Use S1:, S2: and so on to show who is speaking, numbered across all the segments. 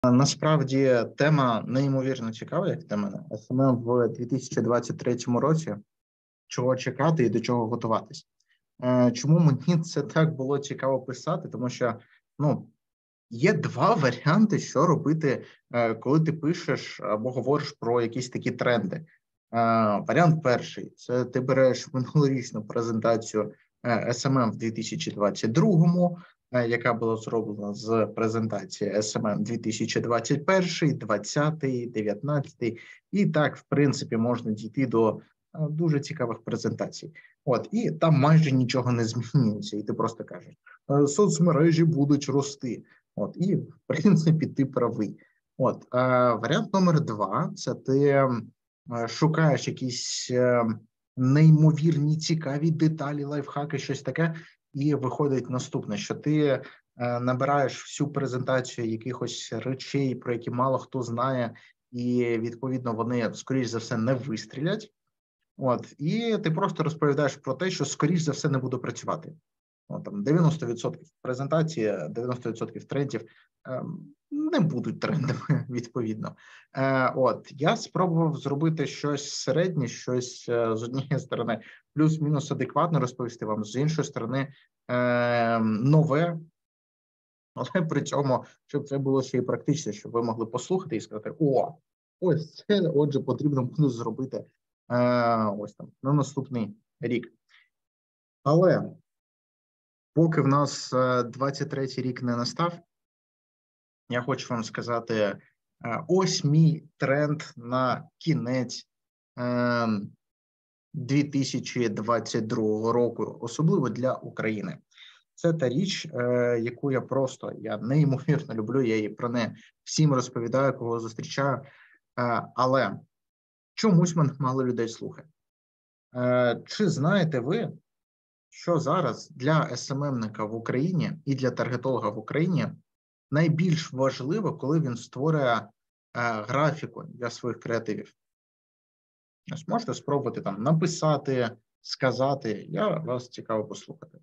S1: Насправді тема неймовірно цікава, як для мене. Саме в 2023 році, чого чекати і до чого готуватись. Чому мені це так було цікаво писати? Тому що, є два варіанти, що робити, коли ти пишеш або говориш про якісь такі тренди. Варіант перший – це ти береш минулорічну презентацію SMM в 2022-му, яка була зроблена з презентації SMM 2021, 20, 19, і так, в принципі, можна дійти до дуже цікавих презентацій. І там майже нічого не змінюється, і ти просто кажеш, соцмережі будуть рости. І, в принципі, ти правий. Варіант номер два – це ти шукаєш якісь неймовірні, цікаві деталі, лайфхаки, щось таке, і виходить наступне, що ти набираєш всю презентацію якихось речей, про які мало хто знає, і, відповідно, вони, скоріш за все, не вистрілять. І ти просто розповідаєш про те, що, скоріш за все, не буде працювати. 90% презентації, 90% трендів не будуть трендами, відповідно. Я спробував зробити щось середнє, щось з однієї сторони плюс-мінус адекватно розповісти вам, з іншої сторони нове, але при цьому, щоб це було ще й практично, щоб ви могли послухати і сказати, ось це, отже, потрібно буде зробити на наступний рік. Але поки в нас 23-й рік не настав, я хочу вам сказати, ось мій тренд на кінець 2022 року, особливо для України. Це та річ, яку я неймовірно люблю, я її про неї всім розповідаю, кого зустрічаю, але чомусь мене мало людей слухає. Чи знаєте ви, що зараз для СММника в Україні і для таргетолога в Україні найбільш важливо, коли він створює графіку для своїх креативів? Можете спробувати там написати, сказати, я вас цікаво послухати.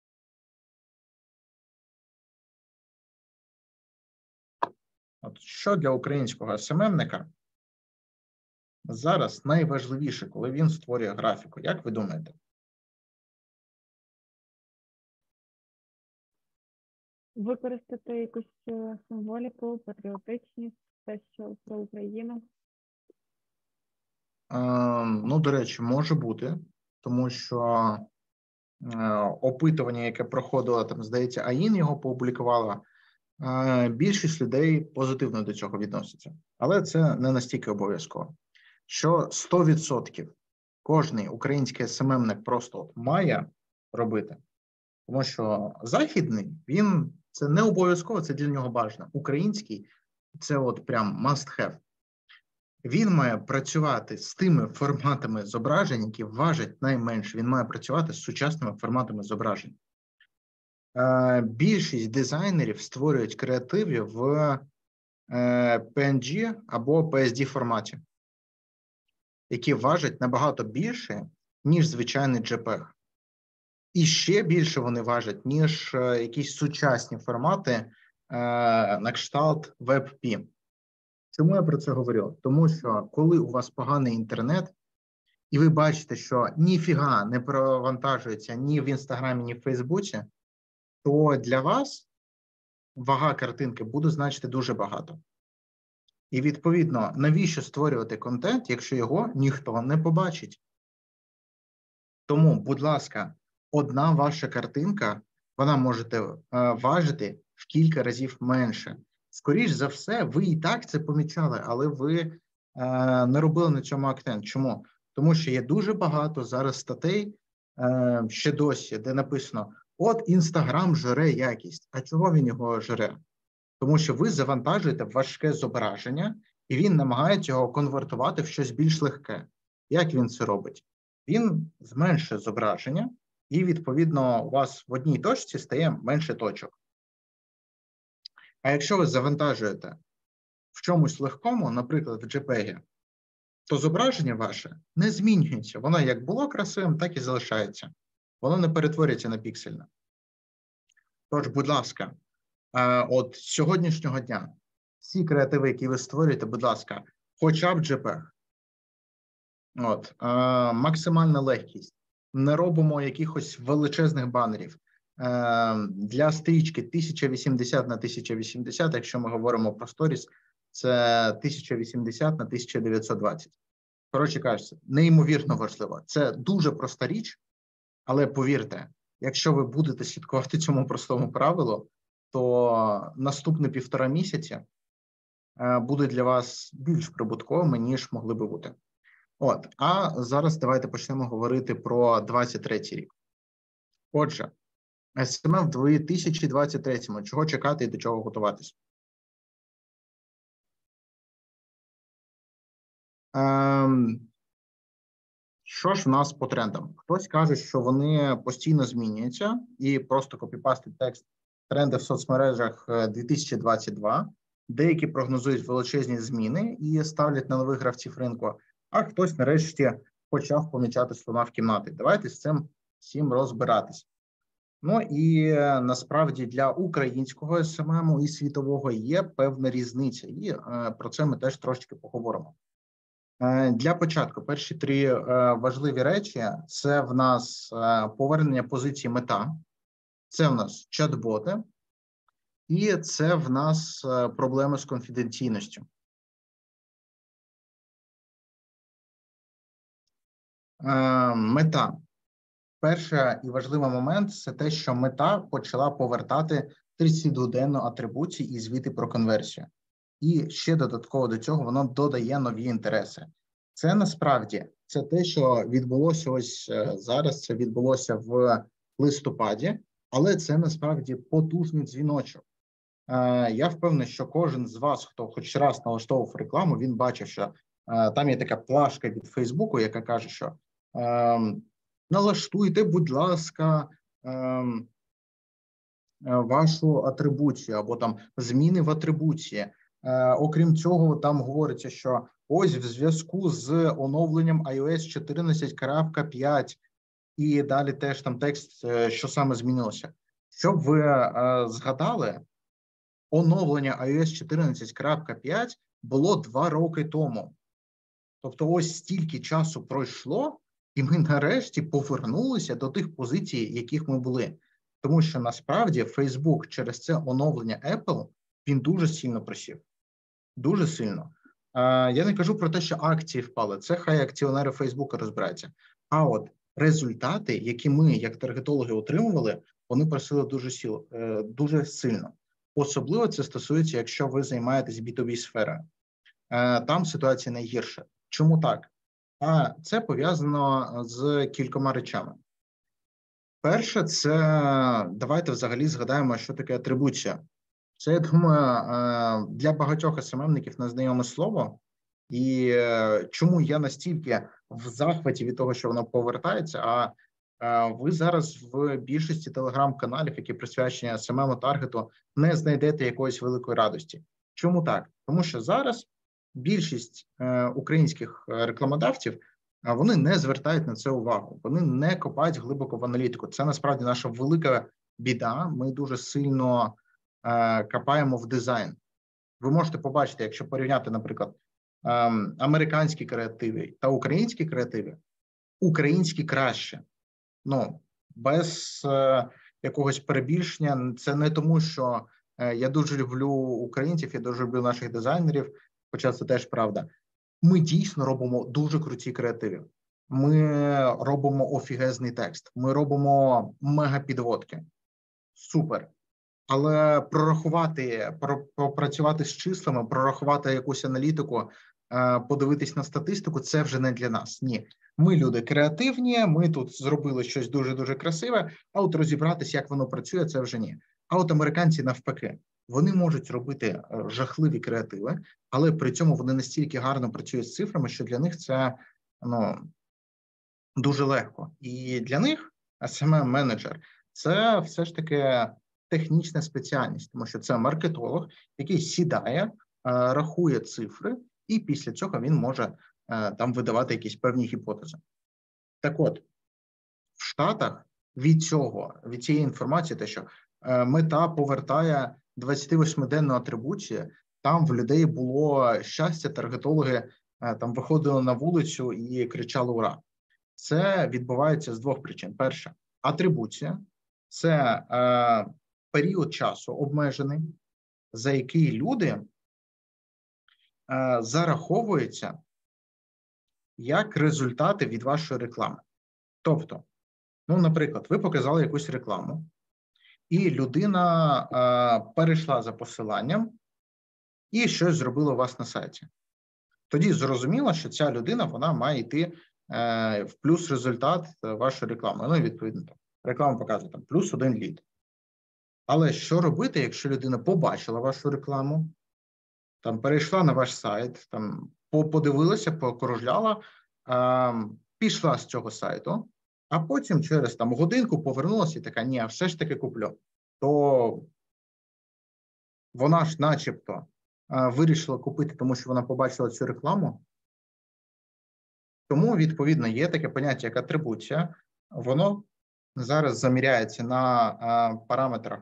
S1: Що для українського СММника зараз найважливіше, коли він створює графіку? Як ви думаєте?
S2: Використати якусь символіку, патріотичність, те, що про Україну?
S1: До речі, може бути, тому що опитування, яке проходило, здається, АІН його поопублікувала, більшість людей позитивно до цього відносяться. Але це не настільки обов'язково. Що 100% кожний український СММник просто має робити, тому що західний, це не обов'язково, це для нього бажано. Український – це прям must have. Він має працювати з тими форматами зображень, які важать найменше. Він має працювати з сучасними форматами зображень. Більшість дизайнерів створюють креативи в PNG або PSD форматі, які важать набагато більше, ніж звичайний JPEG. І ще більше вони важать, ніж якісь сучасні формати на кшталт WebP. Чому я про це говорю? Тому що коли у вас поганий інтернет, і ви бачите, що ніфіга не провантажується ні в Інстаграмі, ні в Фейсбуці, то для вас вага картинки буде значити дуже багато. І, відповідно, навіщо створювати контент, якщо його ніхто не побачить? Тому, будь ласка, одна ваша картинка, вона може важити в кілька разів менше. Скоріш за все, ви і так це помічали, але ви не робили на цьому акцент. Чому? Тому що є дуже багато зараз статей, ще досі, де написано, Інстаграм жре якість. А чого він його жре? Тому що ви завантажуєте важке зображення, і він намагається його конвертувати в щось більш легке. Як він це робить? Він зменшує зображення, і, відповідно, у вас в одній точці стає менше точок. А якщо ви завантажуєте в чомусь легкому, наприклад, в JPEG, то зображення ваше не змінюється. Воно як було красивим, так і залишається. Воно не перетворюється на піксельне. Тож, будь ласка, з сьогоднішнього дня всі креативи, які ви створюєте, будь ласка, хоча б JPEG. Максимальна легкість. Не робимо якихось величезних банерів. Для стрічки 1080 на 1080, якщо ми говоримо про сторіс, це 1080 на 1920. Коротше кажучи, неймовірно важливо. Це дуже проста річ, але повірте, якщо ви будете слідкувати цьому простому правилу, то наступні 1,5 місяці будуть для вас більш прибутковими, ніж могли би бути. А зараз давайте почнемо говорити про 23-й рік. Отже, SMM в 2023-му. Чого чекати і до чого готуватись? Що ж в нас по трендам? Хтось каже, що вони постійно змінюються і просто копіпастить текст тренди в соцмережах 2022. Деякі прогнозують величезні зміни і ставлять на нових гравців ринку, а хтось нарешті почав помічати слона в кімнаті. Давайте з цим всім розбиратись. Ну і насправді для українського SMM і світового є певна різниця, і про це ми теж трошки поговоримо. Для початку перші 3 важливі речі – це в нас повернення позиції мета, це в нас чат-боти, і це в нас проблеми з конфіденційністю. Мета. Перший і важливий момент – це те, що мета почала повертати 32-денну атрибуцію і звіти про конверсію. І ще додатково до цього воно додає нові інтереси. Це насправді, це те, що відбулося ось зараз, це відбулося в листопаді, але це насправді потужний дзвіночок. Я впевнений, що кожен з вас, хто хоч раз налаштовував рекламу, він бачив, що там є така плашка від Фейсбуку, яка каже, що налаштуйте, будь ласка, вашу атрибуцію або там зміни в атрибуції. Окрім цього, там говориться, що ось в зв'язку з оновленням iOS 14.5 і далі теж там текст, що саме змінилося. Щоб ви згадали, оновлення iOS 14.5 було 2 роки тому. Тобто ось стільки часу пройшло, і ми нарешті повернулися до тих позицій, яких ми були. Тому що насправді Facebook через це оновлення Apple, він дуже сильно просів. Дуже сильно. Я не кажу про те, що акції впали. Це хай акціонери Фейсбука розбираються. А от результати, які ми, як таргетологи, отримували, вони просили дуже сильно. Особливо це стосується, якщо ви займаєтесь B2B сферою. Там ситуація найгірша. Чому так? Це пов'язано з кількома речами. Перше, це давайте взагалі згадаємо, що таке атрибуція. Це, я думаю, для багатьох СММників незнайоме слово. І чому я настільки в захваті від того, що воно повертається, а ви зараз в більшості телеграм-каналів, які присвячені СММу таргету, не знайдете якоїсь великої радості. Чому так? Тому що зараз більшість українських рекламодавців, вони не звертають на це увагу, вони не копають глибоко в аналітику. Це насправді наша велика біда, ми дуже сильно копаємо в дизайн. Ви можете побачити, якщо порівняти, наприклад, американські креативи та українські креативи, українські краще. Без якогось перебільшення. Це не тому, що я дуже люблю українців, я дуже люблю наших дизайнерів, хоча це теж правда. Ми дійсно робимо дуже круті креативи. Ми робимо офігезний текст, ми робимо мега-підводки. Супер. Але попрацювати з числами, прорахувати якусь аналітику, подивитись на статистику – це вже не для нас. Ні. Ми люди креативні, ми тут зробили щось дуже-дуже красиве, а от розібратись, як воно працює, це вже ні. А от американці навпаки. Вони можуть робити жахливі креативи, але при цьому вони настільки гарно працюють з цифрами, що для них це дуже легко. І для них SMM-менеджер – це все ж таки технічна спеціальність, тому що це маркетолог, який сідає, рахує цифри, і після цього він може там видавати якісь певні гіпотези. Так от, в Штатах від цієї інформації, те, що мета повертає 28-денну атрибуцію, там в людей було щастя, таргетологи там виходили на вулицю і кричали «Ура!». Це відбувається з двох причин. Перша – атрибуція. Це період часу обмежений, за який люди зараховуються як результати від вашої реклами. Тобто, ну, наприклад, ви показали якусь рекламу, і людина перейшла за посиланням і щось зробила у вас на сайті. Тоді зрозуміло, що ця людина, вона має йти в плюс результат вашої реклами. Ну, і відповідно, реклама показує там плюс 1 лід. Але що робити, якщо людина побачила вашу рекламу, там перейшла на ваш сайт, там подивилася, покружляла, пішла з цього сайту, а потім через там годинку повернулася і така: ні, все ж таки куплю. То вона ж начебто вирішила купити, тому що вона побачила цю рекламу. Тому, відповідно, є таке поняття, як атрибуція. Воно зараз заміряється на параметрах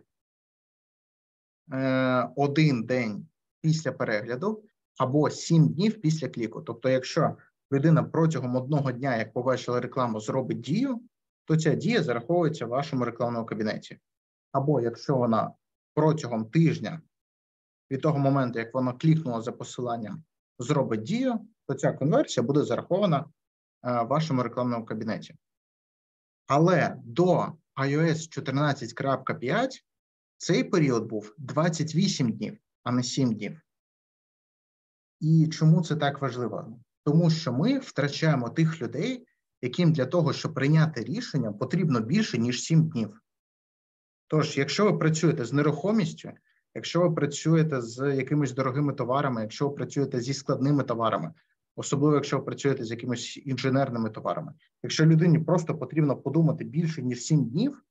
S1: 1 день після перегляду або 7 днів після кліку. Тобто, якщо людина протягом 1 дня, як побачила рекламу, зробить дію, то ця дія зараховується в вашому рекламному кабінеті. Або якщо вона протягом тижня від того моменту, як вона клікнула за посиланням, зробить дію, то ця конверсія буде зарахована в вашому рекламному кабінеті. Але до iOS 14.5 цей період був 28 днів, а не 7 днів. І чому це так важливо? Тому що ми втрачаємо тих людей, яким для того, щоб прийняти рішення, потрібно більше, ніж 7 днів. Тож, якщо ви працюєте з нерухомістю, якщо ви працюєте з якимись дорогими товарами, якщо ви працюєте зі складними товарами, особливо якщо ви працюєте з якимись інженерними товарами, якщо людині просто потрібно подумати більше, ніж 7 днів,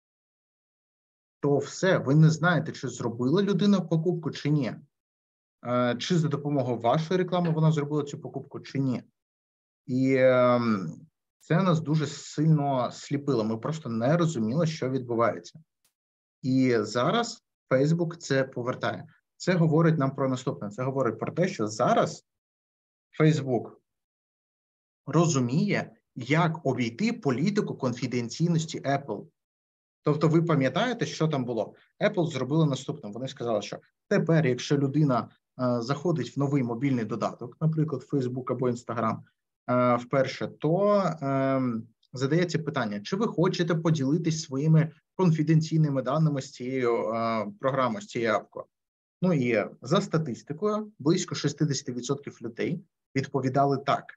S1: то все, ви не знаєте, чи зробила людина покупку, чи ні. Чи за допомогою вашої реклами вона зробила цю покупку, чи ні. І це нас дуже сильно сліпило. Ми просто не розуміли, що відбувається. І зараз Facebook це повертає. Це говорить нам про наступне. Це говорить про те, що зараз Facebook розуміє, як обійти політику конфіденційності Apple. Тобто ви пам'ятаєте, що там було? Apple зробили наступне. Вони сказали, що тепер, якщо людина заходить в новий мобільний додаток, наприклад, Facebook або Instagram, вперше, то задається питання, чи ви хочете поділитись своїми конфіденційними даними з цією програмою, з цією апкою? Ну і за статистикою, близько 60% людей відповідали так.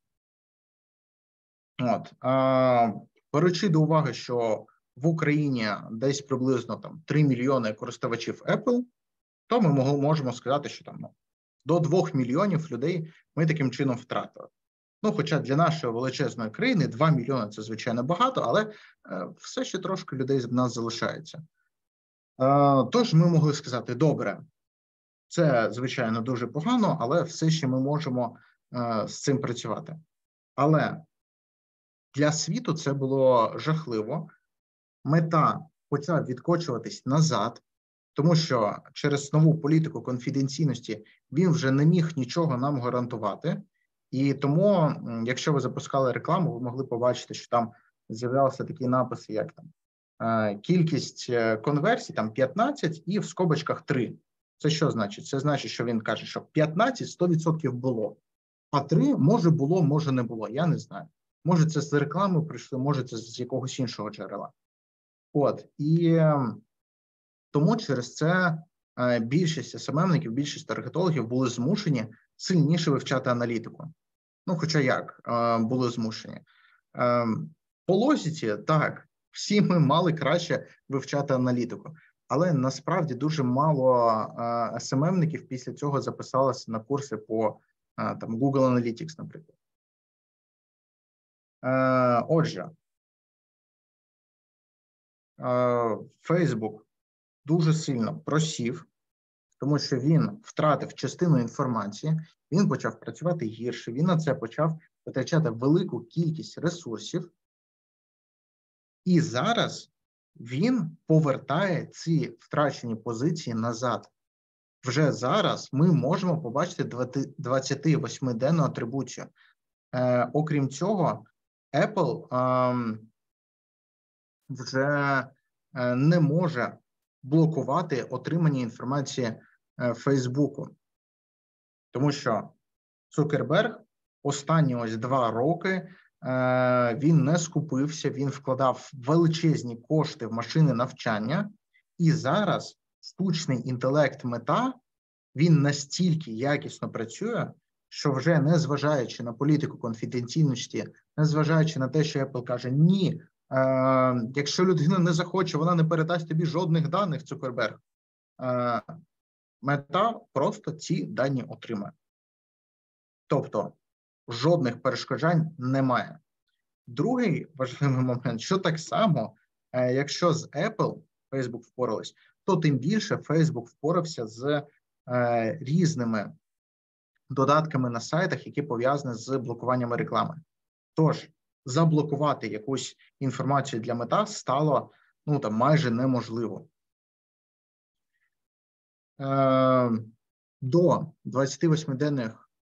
S1: От. Беручи до уваги, що в Україні десь приблизно там 3 мільйони користувачів Apple, то ми можемо сказати, що там до 2 мільйонів людей ми таким чином втратили. Ну, хоча для нашої величезної країни 2 мільйони – це, звичайно, багато, але все ще трошки людей в нас залишається. Тож ми могли сказати, добре, це, звичайно, дуже погано, але все ще ми можемо з цим працювати. Але для світу це було жахливо. Мета почала відкочуватись назад, тому що через нову політику конфіденційності він вже не міг нічого нам гарантувати. І тому, якщо ви запускали рекламу, ви могли побачити, що там з'являлися такі написи, як там кількість конверсій, там 15 і в скобочках 3. Це що значить? Це значить, що він каже, що 15 100% було, а 3 може було, може не було, я не знаю. Може це з реклами прийшло, може це з якогось іншого джерела. От, і тому через це більшість СММників, більшість таргетологів були змушені сильніше вивчати аналітику. Ну, хоча як були змушені. По логіці, так, всі ми мали краще вивчати аналітику. Але насправді дуже мало СММників після цього записалося на курси по там, Google Analytics, наприклад. Отже, Facebook дуже сильно просів, тому що він втратив частину інформації, він почав працювати гірше, він на це почав витрачати велику кількість ресурсів, і зараз він повертає ці втрачені позиції назад. вже зараз ми можемо побачити 28-денну атрибуцію. Окрім цього, Apple вже не може блокувати отримання інформації Фейсбуку. Тому що Цукерберг останні ось 2 роки він не скупився, він вкладав величезні кошти в машини навчання, і зараз штучний інтелект Мета, він настільки якісно працює, що вже незважаючи на політику конфіденційності, незважаючи на те, що Apple каже, ні, якщо людина не захоче, вона не передасть тобі жодних даних, Цукерберг, Мета просто ці дані отримає. Тобто, жодних перешкоджань немає. Другий важливий момент, що так само, якщо з Apple Facebook впорались, то тим більше Facebook впорався з різними додатками на сайтах, які пов'язані з блокуванням реклами. Тож, заблокувати якусь інформацію для Мета стало майже неможливо. До 28-денних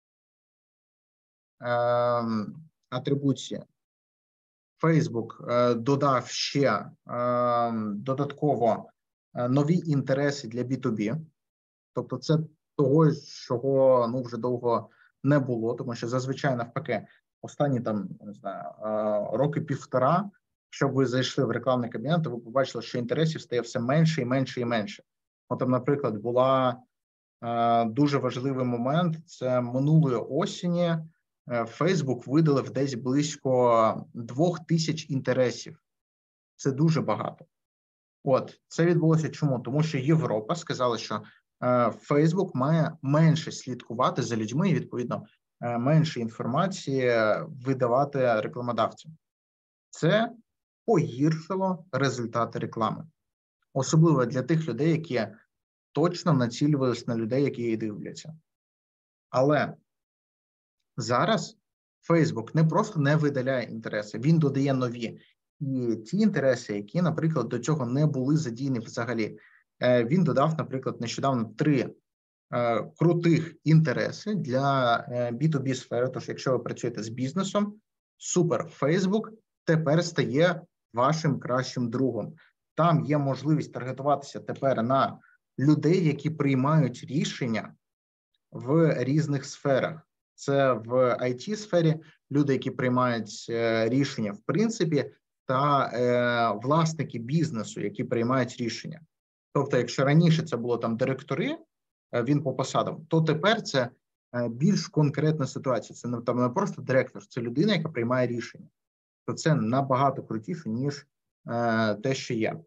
S1: атрибуції Facebook додав ще додатково нові інтереси для B2B. Тобто це того, чого вже довго не було, тому що зазвичай навпаки останні роки 1.5, щоб ви зайшли в рекламний кабінет, то ви побачили, що інтересів стає все менше і менше і менше. Наприклад, була дуже важливий момент, це минулої осені Facebook видалив десь близько 2000 інтересів. Це дуже багато. Це відбулося чому? Тому що Європа сказала, що Facebook має менше слідкувати за людьми і, відповідно, менше інформації видавати рекламодавцям. Це погіршило результати реклами. Особливо для тих людей, які точно націлювалися на людей, які її дивляться. Але зараз Facebook не просто не видаляє інтереси, він додає нові. І ті інтереси, які, наприклад, до цього не були задіяні взагалі. Він додав, наприклад, нещодавно 3 крутих інтереси для B2B сфери. Тож, якщо ви працюєте з бізнесом, супер, Facebook тепер стає вашим кращим другом. Там є можливість таргетуватися тепер на людей, які приймають рішення в різних сферах. Це в IT-сфері люди, які приймають рішення в принципі, та власники бізнесу, які приймають рішення. Тобто, якщо раніше це було директори, він по посадам, то тепер це більш конкретна ситуація. Це не просто директор, це людина, яка приймає рішення. То це набагато крутіше, ніж те, що є.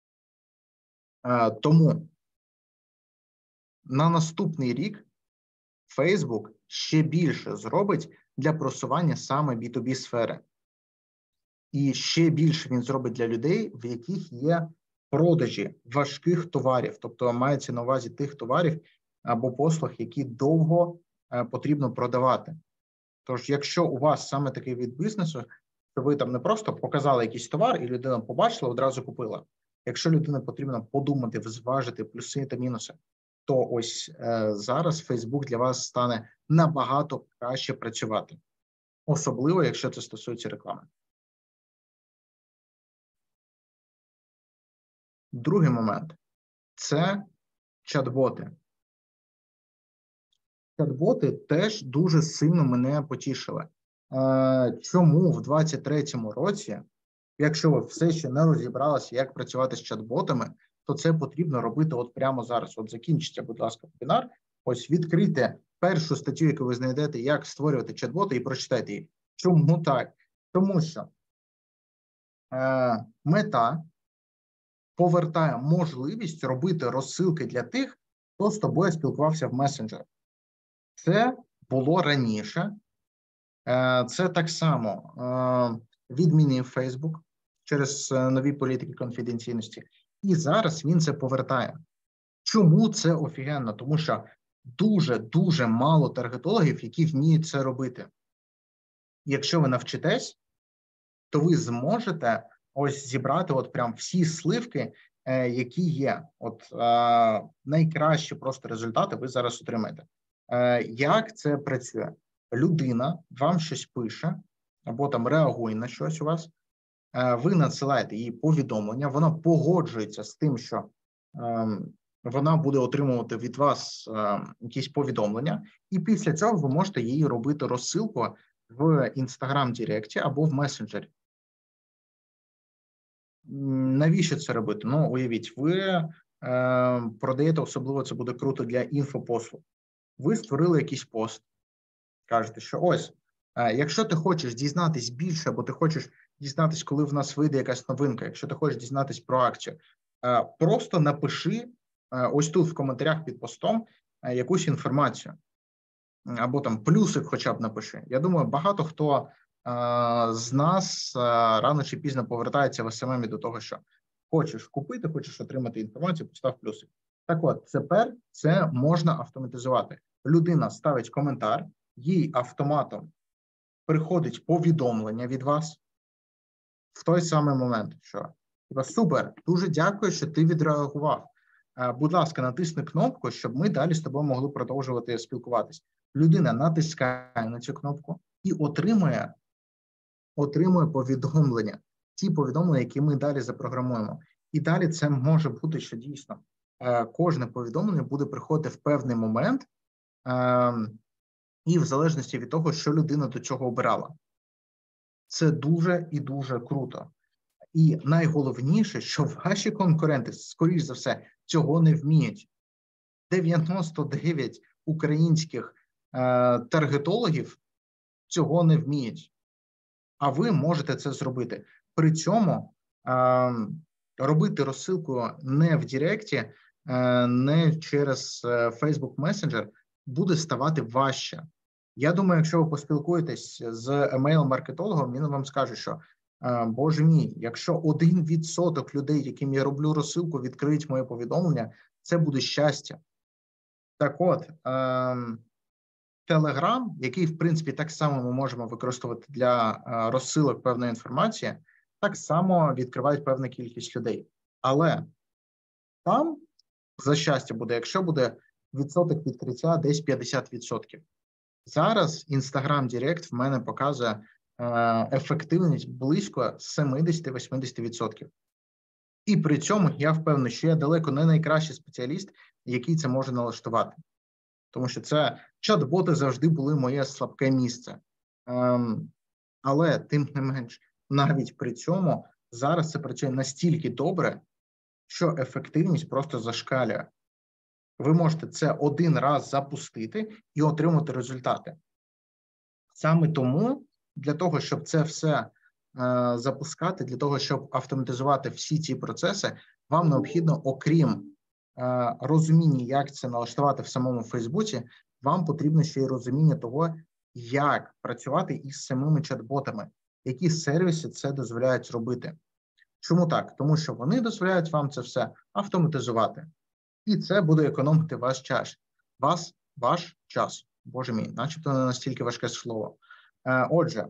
S1: Тому на наступний рік Facebook ще більше зробить для просування саме B2B сфери. І ще більше він зробить для людей, в яких є продажі важких товарів. Тобто мається на увазі тих товарів або послуг, які довго потрібно продавати. Тож, якщо у вас саме такий вид бізнесу, то ви не просто показали якийсь товар і людина побачила, одразу купила. Якщо людині потрібно подумати, зважити плюси та мінуси, то ось зараз Facebook для вас стане набагато краще працювати. Особливо, якщо це стосується реклами. Другий момент – це чат-боти. Чат-боти теж дуже сильно мене потішили. Чому в 2023 році, якщо ви все ще не розібралися, як працювати з чат-ботами, то це потрібно робити прямо зараз. Закінчиться, будь ласка, вебінар. Ось відкрийте першу статтю, яку ви знайдете, як створювати чат-боти, і прочитайте її. Чому так? Тому що Мета повертає можливість робити розсилки для тих, хто з тобою спілкувався в месенджерах. Це було раніше. Це так само відмінив Facebook через нові політики конфіденційності. І зараз він це повертає. Чому це офігенно? Тому що дуже мало таргетологів, які вміють це робити. Якщо ви навчитесь, то ви зможете ось зібрати прям всі сливки які є. Найкращі просто результати ви зараз отримаєте. Як це працює? Людина вам щось пише, або там реагує на щось у вас, ви надсилаєте їй повідомлення, вона погоджується з тим, що вона буде отримувати від вас якісь повідомлення, і після цього ви можете їй робити розсилку в Instagram Директі або в месенджері. Навіщо це робити? Ну, уявіть, ви продаєте, особливо це буде круто для інфопослуг. Ви створили якийсь пост, кажете, що ось, якщо ти хочеш дізнатись більше, або ти хочеш дізнатись, коли в нас вийде якась новинка, якщо ти хочеш дізнатись про акцію, просто напиши ось тут в коментарях під постом якусь інформацію. Або там плюсик хоча б напиши. Я думаю, багато хто з нас рано чи пізно повертається в СММ до того, що хочеш купити, хочеш отримати інформацію, постав плюсик. Так от, тепер це можна автоматизувати. Людина ставить коментар, їй автоматом приходить повідомлення від вас в той самий момент, що супер, дуже дякую, що ти відреагував. Будь ласка, натисни кнопку, щоб ми далі з тобою могли продовжувати спілкуватись. Людина натискає на цю кнопку і отримує повідомлення, ті повідомлення, які ми далі запрограмуємо. І далі це може бути, що дійсно кожне повідомлення буде приходити в певний момент, і в залежності від того, що людина до цього обирала. Це дуже і дуже круто. І найголовніше, що ваші конкуренти, скоріш за все, цього не вміють. 99 українських таргетологів цього не вміють. А ви можете це зробити. При цьому робити розсилку не в Директі, не через Facebook Messenger буде ставати важче. Я думаю, якщо ви поспілкуєтесь з емейл-маркетологом, він вам скаже, що боже мій, якщо 1% людей, яким я роблю розсилку, відкриють моє повідомлення, це буде щастя. Так от, Telegram, який, в принципі, так само ми можемо використовувати для розсилок певної інформації, так само відкривають певна кількість людей. Але там, за щастя буде, якщо буде відсоток відкриття десь 50%. Зараз Instagram Direct в мене показує ефективність близько 70-80%. І при цьому я впевнений, що я далеко не найкращий спеціаліст, який це може налаштувати. Тому що це чат-боти завжди були моє слабке місце. Але, тим не менш, навіть при цьому зараз це працює настільки добре, що ефективність просто зашкалює. Ви можете це один раз запустити і отримати результати. Саме тому, для того, щоб це все запускати, для того, щоб автоматизувати всі ці процеси, вам необхідно, окрім розуміння, як це налаштувати в самому Фейсбуці, вам потрібно ще й розуміння того, як працювати із самими чат-ботами, які сервіси це дозволяють робити. Чому так? Тому що вони дозволяють вам це все автоматизувати. І це буде економити ваш час. Ваш час. Боже мій, начебто не настільки важке слово. Отже,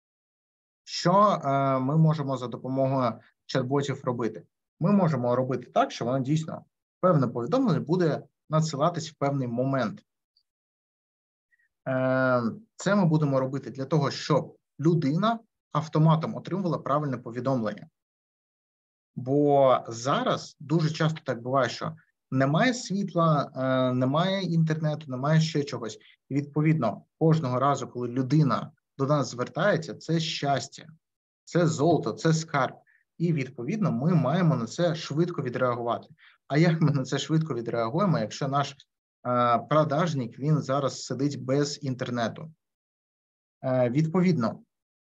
S1: що ми можемо за допомогою чат-ботів робити? Ми можемо робити так, що воно дійсно певне повідомлення буде надсилатись в певний момент. Це ми будемо робити для того, щоб людина автоматом отримувала правильне повідомлення. Бо зараз дуже часто так буває, що немає світла, немає інтернету, немає ще чогось. І відповідно, кожного разу, коли людина до нас звертається, це щастя, це золото, це скарб. І відповідно ми маємо на це швидко відреагувати. А як ми на це швидко відреагуємо, якщо наш продажник, він зараз сидить без інтернету? Відповідно,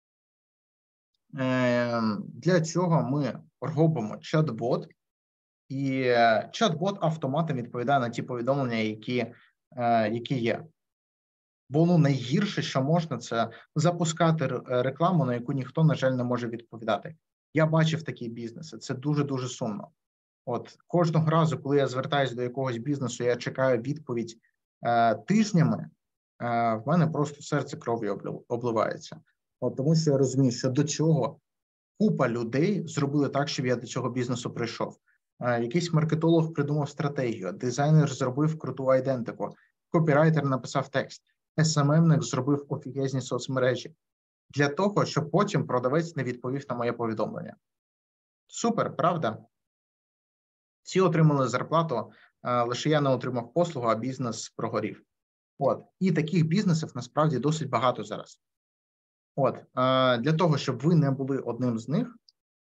S1: для цього ми робимо чат-бот, і чат-бот автоматом відповідає на ті повідомлення, які є. Бо найгірше, що можна, це запускати рекламу, на яку ніхто, на жаль, не може відповідати. Я бачив такі бізнеси, це дуже-дуже сумно. От кожного разу, коли я звертаюся до якогось бізнесу, я чекаю відповідь тижнями, в мене просто серце кров'ю обливається. От, тому що я розумію, що до цього купа людей зробили так, щоб я до цього бізнесу прийшов. Якийсь маркетолог придумав стратегію, дизайнер зробив круту айдентику, копірайтер написав текст, СММник зробив офігезні соцмережі для того, щоб потім продавець не відповів на моє повідомлення. Супер, правда? Всі отримали зарплату, лише я не отримав послугу, а бізнес прогорів. І таких бізнесів насправді досить багато зараз. Для того, щоб ви не були одним з них,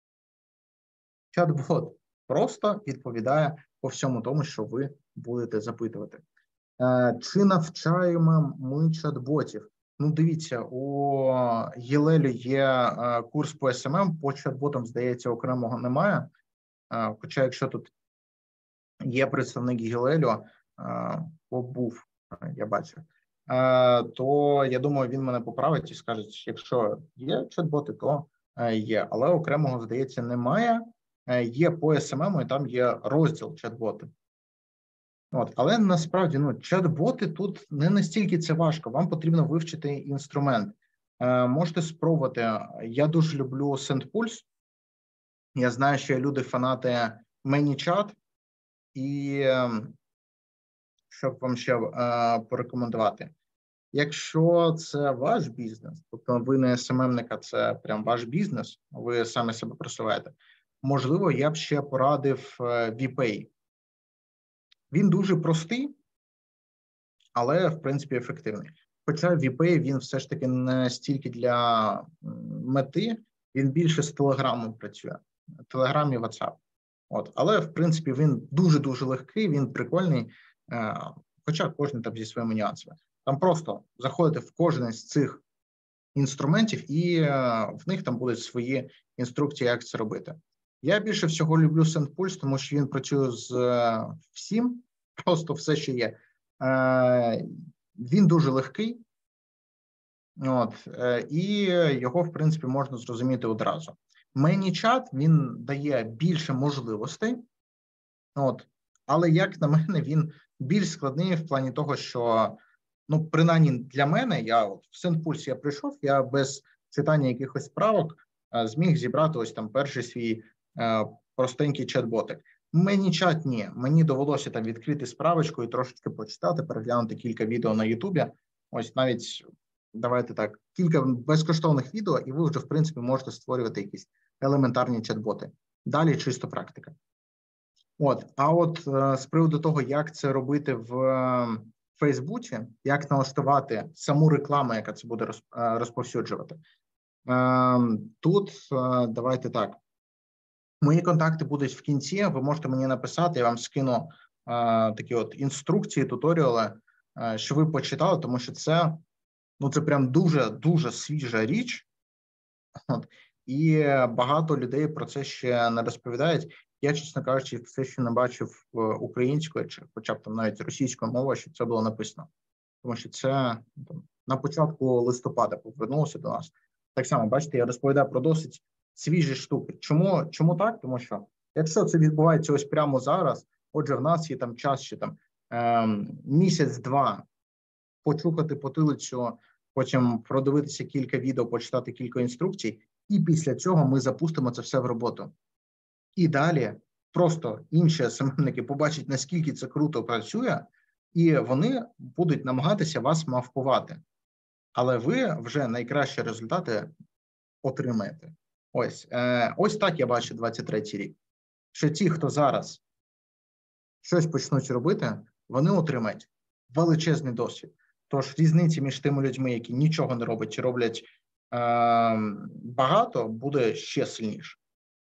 S1: чат-бот просто відповідає по всьому тому, що ви будете запитувати. Чи навчаємо ми чат-ботів? Дивіться, у Єлелі є курс по SMM, по чат-ботам, здається, окремого немає. Хоча, якщо тут є представник Єлелю, був, я бачив, то, я думаю, він мене поправить і скаже, якщо є чат-боти, то є. Але окремого, здається, немає. Є по SMM, і там є розділ чат-боти. Але насправді, чат-боти тут не настільки це важко. Вам потрібно вивчити інструмент. Можете спробувати. Я дуже люблю SendPulse. Я знаю, що є люди-фанати ManyChat. І щоб вам ще порекомендувати. Якщо це ваш бізнес, тобто ви не СММник, а це прям ваш бізнес, ви самі себе просуваєте, можливо, я б ще порадив VPay. Він дуже простий, але, в принципі, ефективний. Хоча VPay, він все ж таки не стільки для мети, він більше з Телеграмом працює. Телеграм і WhatsApp. Але, в принципі, він дуже-дуже легкий, він прикольний, хоча кожен там зі своїми нюансами. Там просто заходите в кожен з цих інструментів, і в них там будуть свої інструкції, як це робити. Я більше всього люблю SendPulse, тому що він працює з всім, просто все, що є. Він дуже легкий, і його, в принципі, можна зрозуміти одразу. ManyChat, він дає більше можливостей, але, як на мене, він більш складний в плані того, що, принаймні для мене, в SendPulse я прийшов, я без читання якихось справок зміг зібрати ось там перший свій простенький чат-ботик. ManyChat ні, мені довелося там відкрити справочку і трошечки почитати, переглянути кілька відео на Ютубі, ось навіть, давайте так, кілька безкоштовних відео, і ви вже, в принципі, можете створювати якісь елементарні чат-боти. Далі чисто практика. З приводу того, як це робити в Фейсбуці, як налаштувати саму рекламу, яка це буде розповсюджувати. Тут, давайте так, мої контакти будуть в кінці, ви можете мені написати, я вам скину такі інструкції, туторіали, що ви почитали, тому що це прям дуже-дуже свіжа річ, і багато людей про це ще не розповідають. Я, чесно кажучи, все ще не бачив українською, чи хоча б там навіть російською мовою, що це було написано. Тому що це на початку листопада повернулося до нас. Так само, бачите, я розповідаю про досить свіжі штуки. Чому так? Тому що якщо це відбувається ось прямо зараз, отже, в нас є там час ще там місяць-два почухати потилицю, потім продивитися кілька відео, почитати кілька інструкцій, і після цього ми запустимо це все в роботу. І далі просто інші СММники побачать, наскільки це круто працює, і вони будуть намагатися вас мавпувати. Але ви вже найкращі результати отримаєте. Ось так я бачу 23-й рік. Що ті, хто зараз щось почнуть робити, вони отримають величезний досвід. Тож різниці між тими людьми, які нічого не роблять чи роблять багато, буде ще сильніше.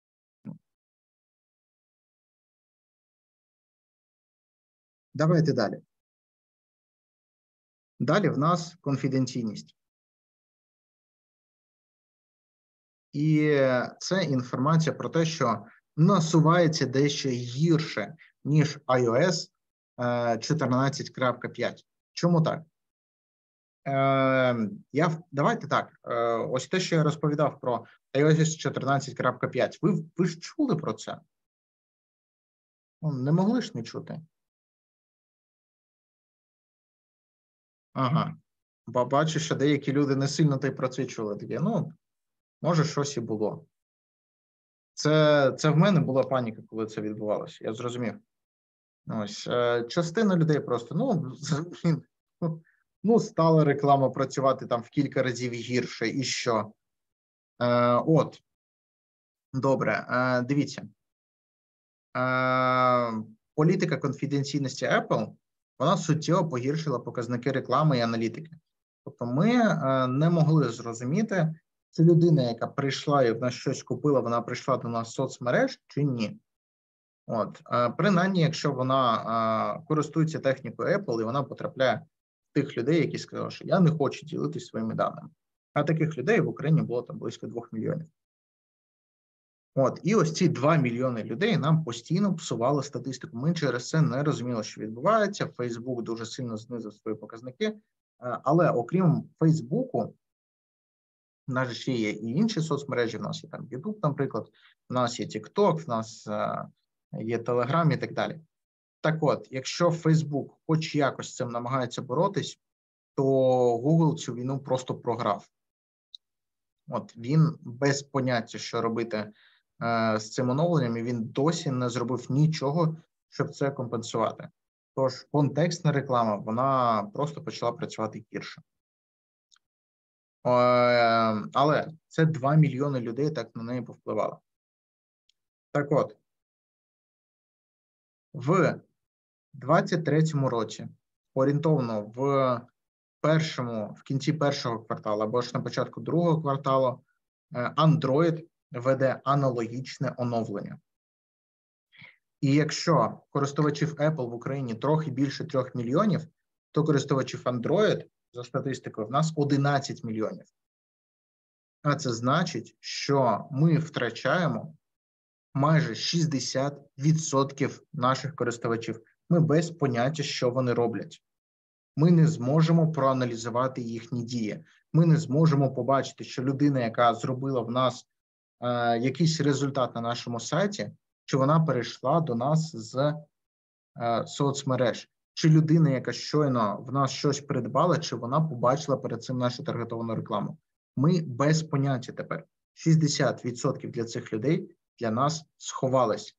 S1: Давайте далі. Далі в нас конфіденційність. І це інформація про те, що насувається дещо гірше, ніж iOS 14.5. Чому так? Давайте так. Ось те, що я розповідав про iOS 14.5. Ви ж чули про це? Не могли ж не чути? Ага. Бачу, що деякі люди не сильно про це чули. Таке, може, щось і було. Це в мене була паніка, коли це відбувалося. Я зрозумів. Ось частина людей просто стала реклама працювати там в кілька разів гірше, і що? От, добре, дивіться. Політика конфіденційності Apple, вона суттєво погіршила показники реклами і аналітики. Тобто ми не могли зрозуміти, чи людина, яка прийшла і в нас щось купила, вона прийшла до нас з соцмереж чи ні. От, принаймні, якщо вона користується технікою Apple і вона потрапляє в тих людей, які сказали, що я не хочу ділитися своїми даними. А таких людей в Україні було там близько 2 мільйонів. От, і ось ці 2 мільйони людей нам постійно псували статистику. Ми через це не розуміли, що відбувається. Facebook дуже сильно знизив свої показники. Але окрім Фейсбуку, в нас ще є і інші соцмережі, в нас є там YouTube, наприклад, в нас є TikTok, в нас є Telegram і так далі. Так от, якщо Facebook хоч якось з цим намагається боротись, то Google цю війну просто програв. От, він без поняття, що робити з цим оновленням, і він досі не зробив нічого, щоб це компенсувати. Тож контекстна реклама, вона просто почала працювати гірше. Але це 2 мільйони людей так на неї повпливало. Так от, в 23-му році, орієнтовно в кінці першого кварталу або ж на початку другого кварталу, Android веде аналогічне оновлення. І якщо користувачів Apple в Україні трохи більше 3 мільйонів, то користувачів Android, за статистикою, в нас 11 мільйонів. А це значить, що ми втрачаємо майже 60% наших користувачів. Ми без поняття, що вони роблять. Ми не зможемо проаналізувати їхні дії. Ми не зможемо побачити, що людина, яка зробила в нас якийсь результат на нашому сайті, чи вона перейшла до нас з соцмереж, чи людина, яка щойно в нас щось придбала, чи вона побачила перед цим нашу таргетовану рекламу. Ми без поняття тепер. 60% для цих людей для нас сховались.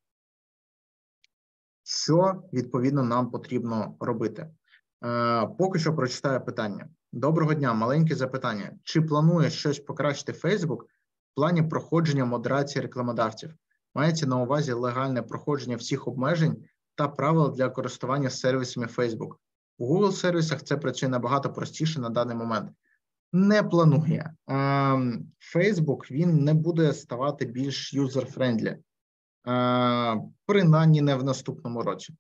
S1: Що, відповідно, нам потрібно робити? Поки що прочитаю питання. Доброго дня, маленьке запитання. Чи планує щось покращити Facebook в плані проходження модерації рекламодавців? Мається на увазі легальне проходження всіх обмежень та правил для користування сервісами Facebook. У Google сервісах це працює набагато простіше на даний момент. Не планує. Facebook, він не буде ставати більш юзер-френдлі. Принаймні не в наступному році.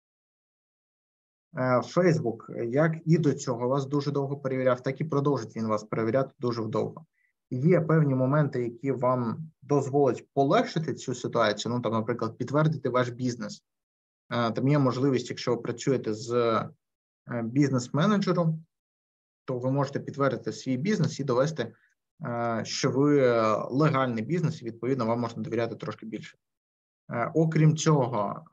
S1: Facebook, як і до цього вас дуже довго перевіряв, так і продовжить він вас перевіряти дуже довго. Є певні моменти, які вам дозволять полегшити цю ситуацію, ну там, наприклад, підтвердити ваш бізнес. Там є можливість, якщо ви працюєте з бізнес-менеджером, то ви можете підтвердити свій бізнес і довести, що ви легальний бізнес, і відповідно вам можна довіряти трошки більше. Окрім цього,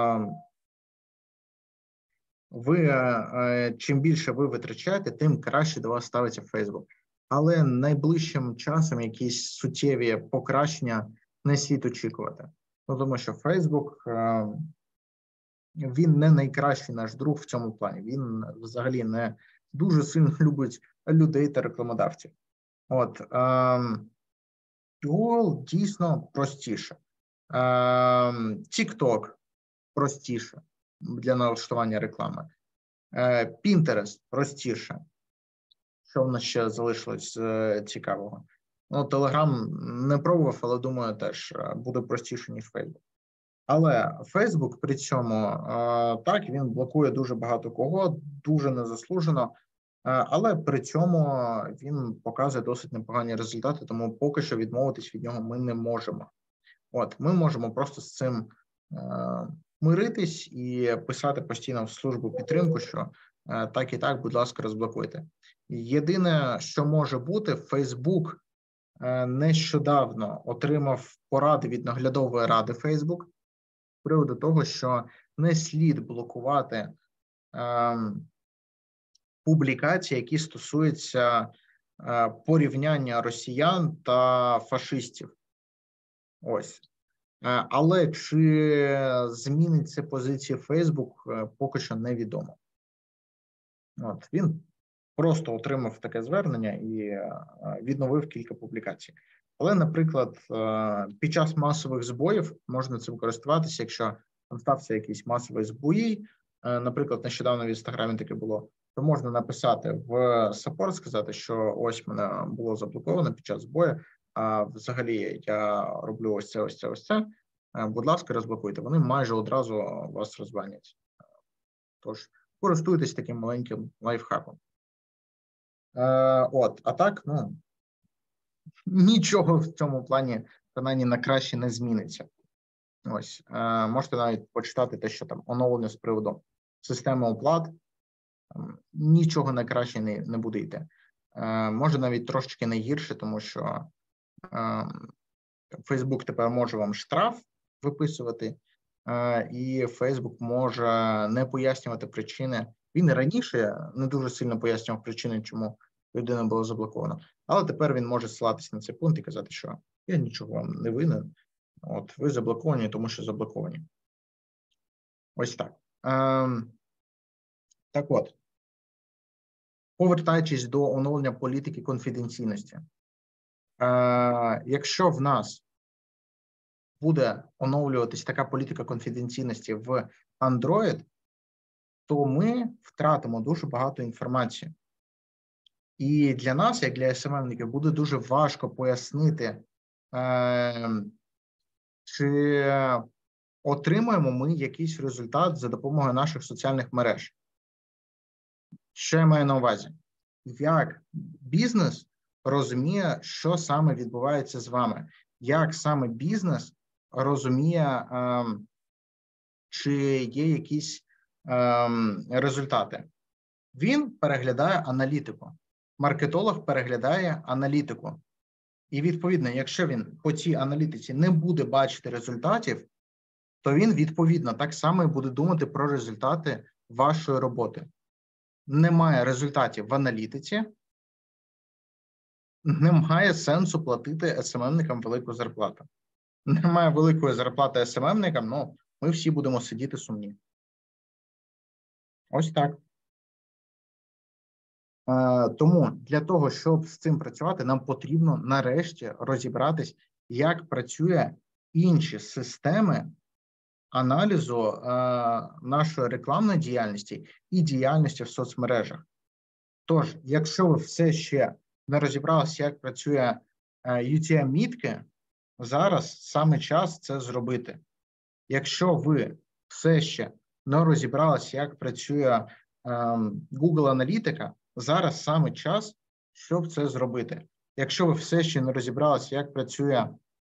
S1: чим більше ви витрачаєте, тим краще до вас ставиться Facebook. Але найближчим часом якісь суттєві покращення не слід очікувати. Ну, тому що Facebook, він не найкращий наш друг в цьому плані. Він взагалі не дуже сильно любить людей та рекламодавців. От, Google дійсно простіше. TikTok простіше для налаштування реклами. Pinterest простіше. Що в нас ще залишилось цікавого? Ну, Telegram не пробував, але думаю, теж буде простіше, ніж Facebook. Але Facebook при цьому, так, він блокує дуже багато кого, дуже незаслужено, але при цьому він показує досить непогані результати, тому поки що відмовитись від нього ми не можемо. От, ми можемо просто з цим миритись і писати постійно в службу підтримку, що так і так, будь ласка, розблокуйте. Єдине, що може бути, Facebook нещодавно отримав поради від наглядової ради Facebook з приводу того, що не слід блокувати публікації, які стосуються порівняння росіян та фашистів. Ось. Але чи зміниться позиція Facebook, поки що невідомо. От, він просто отримав таке звернення і відновив кілька публікацій. Але, наприклад, під час масових збоїв можна цим користуватися, якщо там стався якийсь масовий збій, наприклад, нещодавно в Інстаграмі таке було, то можна написати в саппорт, сказати, що ось мене було заблоковано під час збою, а взагалі я роблю ось це. Будь ласка, розблокуйте. Вони майже одразу вас розбанять. Тож, користуйтесь таким маленьким лайфхаком. А так, нічого в цьому плані, принаймні, на краще не зміниться. Ось, можете навіть почитати те, що там оновлення з приводу системи оплат, нічого на краще не буде йти. Може навіть трошечки не гірше, тому що Facebook тепер може вам штраф виписувати, і Facebook може не пояснювати причини. Він раніше не дуже сильно пояснював причини, чому людина була заблокована, але тепер він може ссилатися на цей пункт і казати, що я нічого вам не винен, от ви заблоковані, тому що заблоковані. Ось так. Так от, повертаючись до оновлення політики конфіденційності. Якщо в нас буде оновлюватись така політика конфіденційності в Android, то ми втратимо дуже багато інформації. І для нас, як для SMM-ників, буде дуже важко пояснити, чи отримуємо ми якийсь результат за допомогою наших соціальних мереж. Що я маю на увазі? Як бізнес розуміє, що саме відбувається з вами? Як саме бізнес розуміє, чи є якісь результати? Він переглядає аналітику. Маркетолог переглядає аналітику. І, відповідно, якщо він по цій аналітиці не буде бачити результатів, то він, відповідно, так само і буде думати про результати вашої роботи. Немає результатів в аналітиці, немає сенсу платити SMM-никам велику зарплату. Немає великої зарплати SMM-никам, ми всі будемо сидіти сумні. Ось так. Тому для того, щоб з цим працювати, нам потрібно нарешті розібратись, як працює інші системи аналізу нашої рекламної діяльності і діяльності в соцмережах. Тож, якщо ви все ще не розібралися, як працює UTM-мітки, зараз саме час це зробити. Якщо ви все ще не розібралися, як працює Google Аналітика, зараз саме час, щоб це зробити. Якщо ви все ще не розібралися, як працює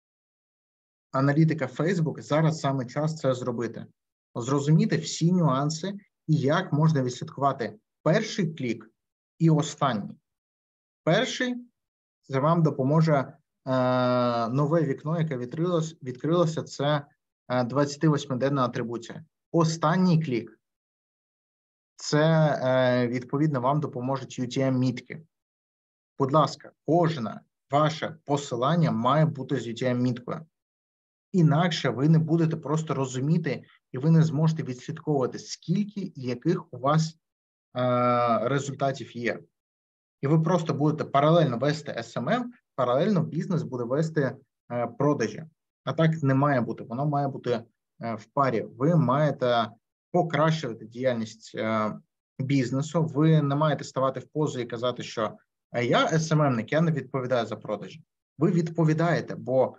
S1: аналітика Facebook, зараз саме час це зробити. Зрозуміти всі нюанси і як можна відслідкувати перший клік і останній. Перший – це вам допоможе нове вікно, яке відкрилося, це 28-денна атрибуція. Останній клік – це, відповідно, вам допоможуть UTM-мітки. Будь ласка, кожне ваше посилання має бути з UTM-міткою. Інакше ви не будете просто розуміти, і ви не зможете відслідковувати, скільки і яких у вас результатів є. І ви просто будете паралельно вести SMM, паралельно бізнес буде вести продажі. А так не має бути, воно має бути в парі. Ви маєте покращувати діяльність бізнесу, ви не маєте ставати в позу і казати, що я SMM-ник, я не відповідаю за продажі. Ви відповідаєте, бо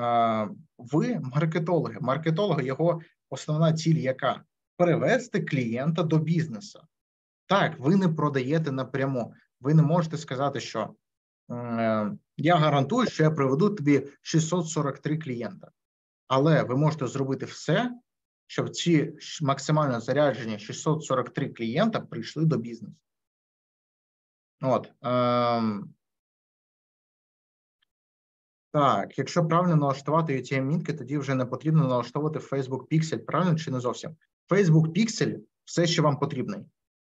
S1: ви маркетологи. Маркетолог, його основна ціль яка? Перевести клієнта до бізнесу. Так, ви не продаєте напряму. Ви не можете сказати, що я гарантую, що я приведу тобі 643 клієнта. Але ви можете зробити все, щоб ці максимально заряджені 643 клієнта прийшли до бізнесу. Так, якщо правильно налаштувати UTM-мітки, тоді вже не потрібно налаштовувати Facebook Pixel, правильно чи не зовсім? Facebook Pixel – все, що вам потрібно.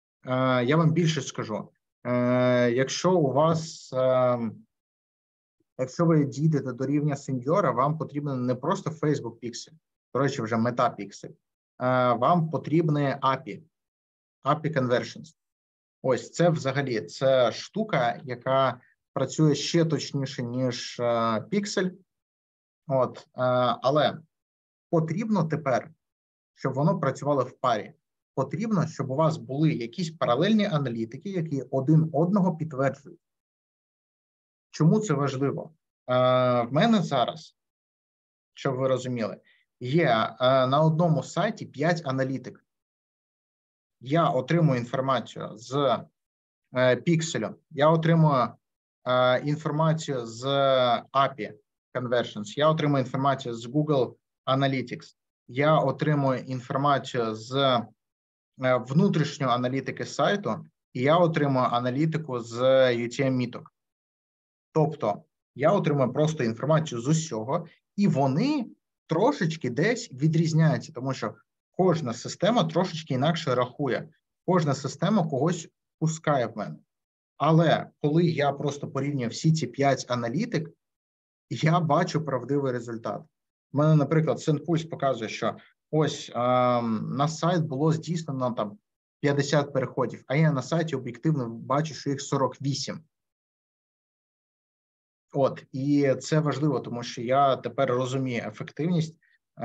S1: Я вам більше скажу. Якщо у вас Якщо ви дійдете до рівня сеньора, вам потрібен не просто Facebook Pixel, до речі, вже мета Pixel, вам потрібні API Conversions. Ось це взагалі, це штука, яка працює ще точніше, ніж Pixel. Але потрібно тепер, щоб воно працювало в парі. Потрібно, щоб у вас були якісь паралельні аналітики, які один одного підтверджують. Чому це важливо? В мене зараз, щоб ви розуміли, є на одному сайті 5 аналітик. Я отримую інформацію з Pixel, я отримую інформацію з API Conversions, я отримую інформацію з Google Analytics, я отримую інформацію з внутрішньої аналітики сайту, і я отримую аналітику з UTM-міток. Тобто, я отримую просто інформацію з усього, і вони трошечки десь відрізняються, тому що кожна система трошечки інакше рахує, кожна система когось пускає в мене. Але коли я просто порівнюю всі ці 5 аналітик, я бачу правдивий результат. У мене, наприклад, SendPulse показує, що ось на сайт було здійснено там 50 переходів, а я на сайті об'єктивно бачу, що їх 48. І це важливо, тому що я тепер розумію ефективність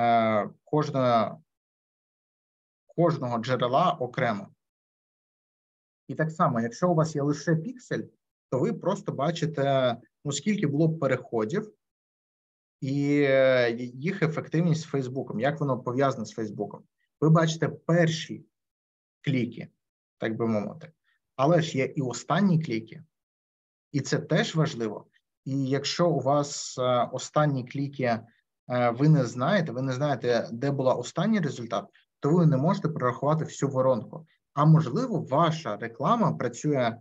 S1: кожного джерела окремо. І так само, якщо у вас є лише піксель, то ви просто бачите, скільки було переходів і їх ефективність з Фейсбуком, як воно пов'язане з Фейсбуком. Ви бачите перші кліки, так би мовити. Але ж є і останні кліки, і це теж важливо. І якщо у вас останні кліки ви не знаєте, де був останній результат, то ви не можете прорахувати всю воронку. А можливо, ваша реклама працює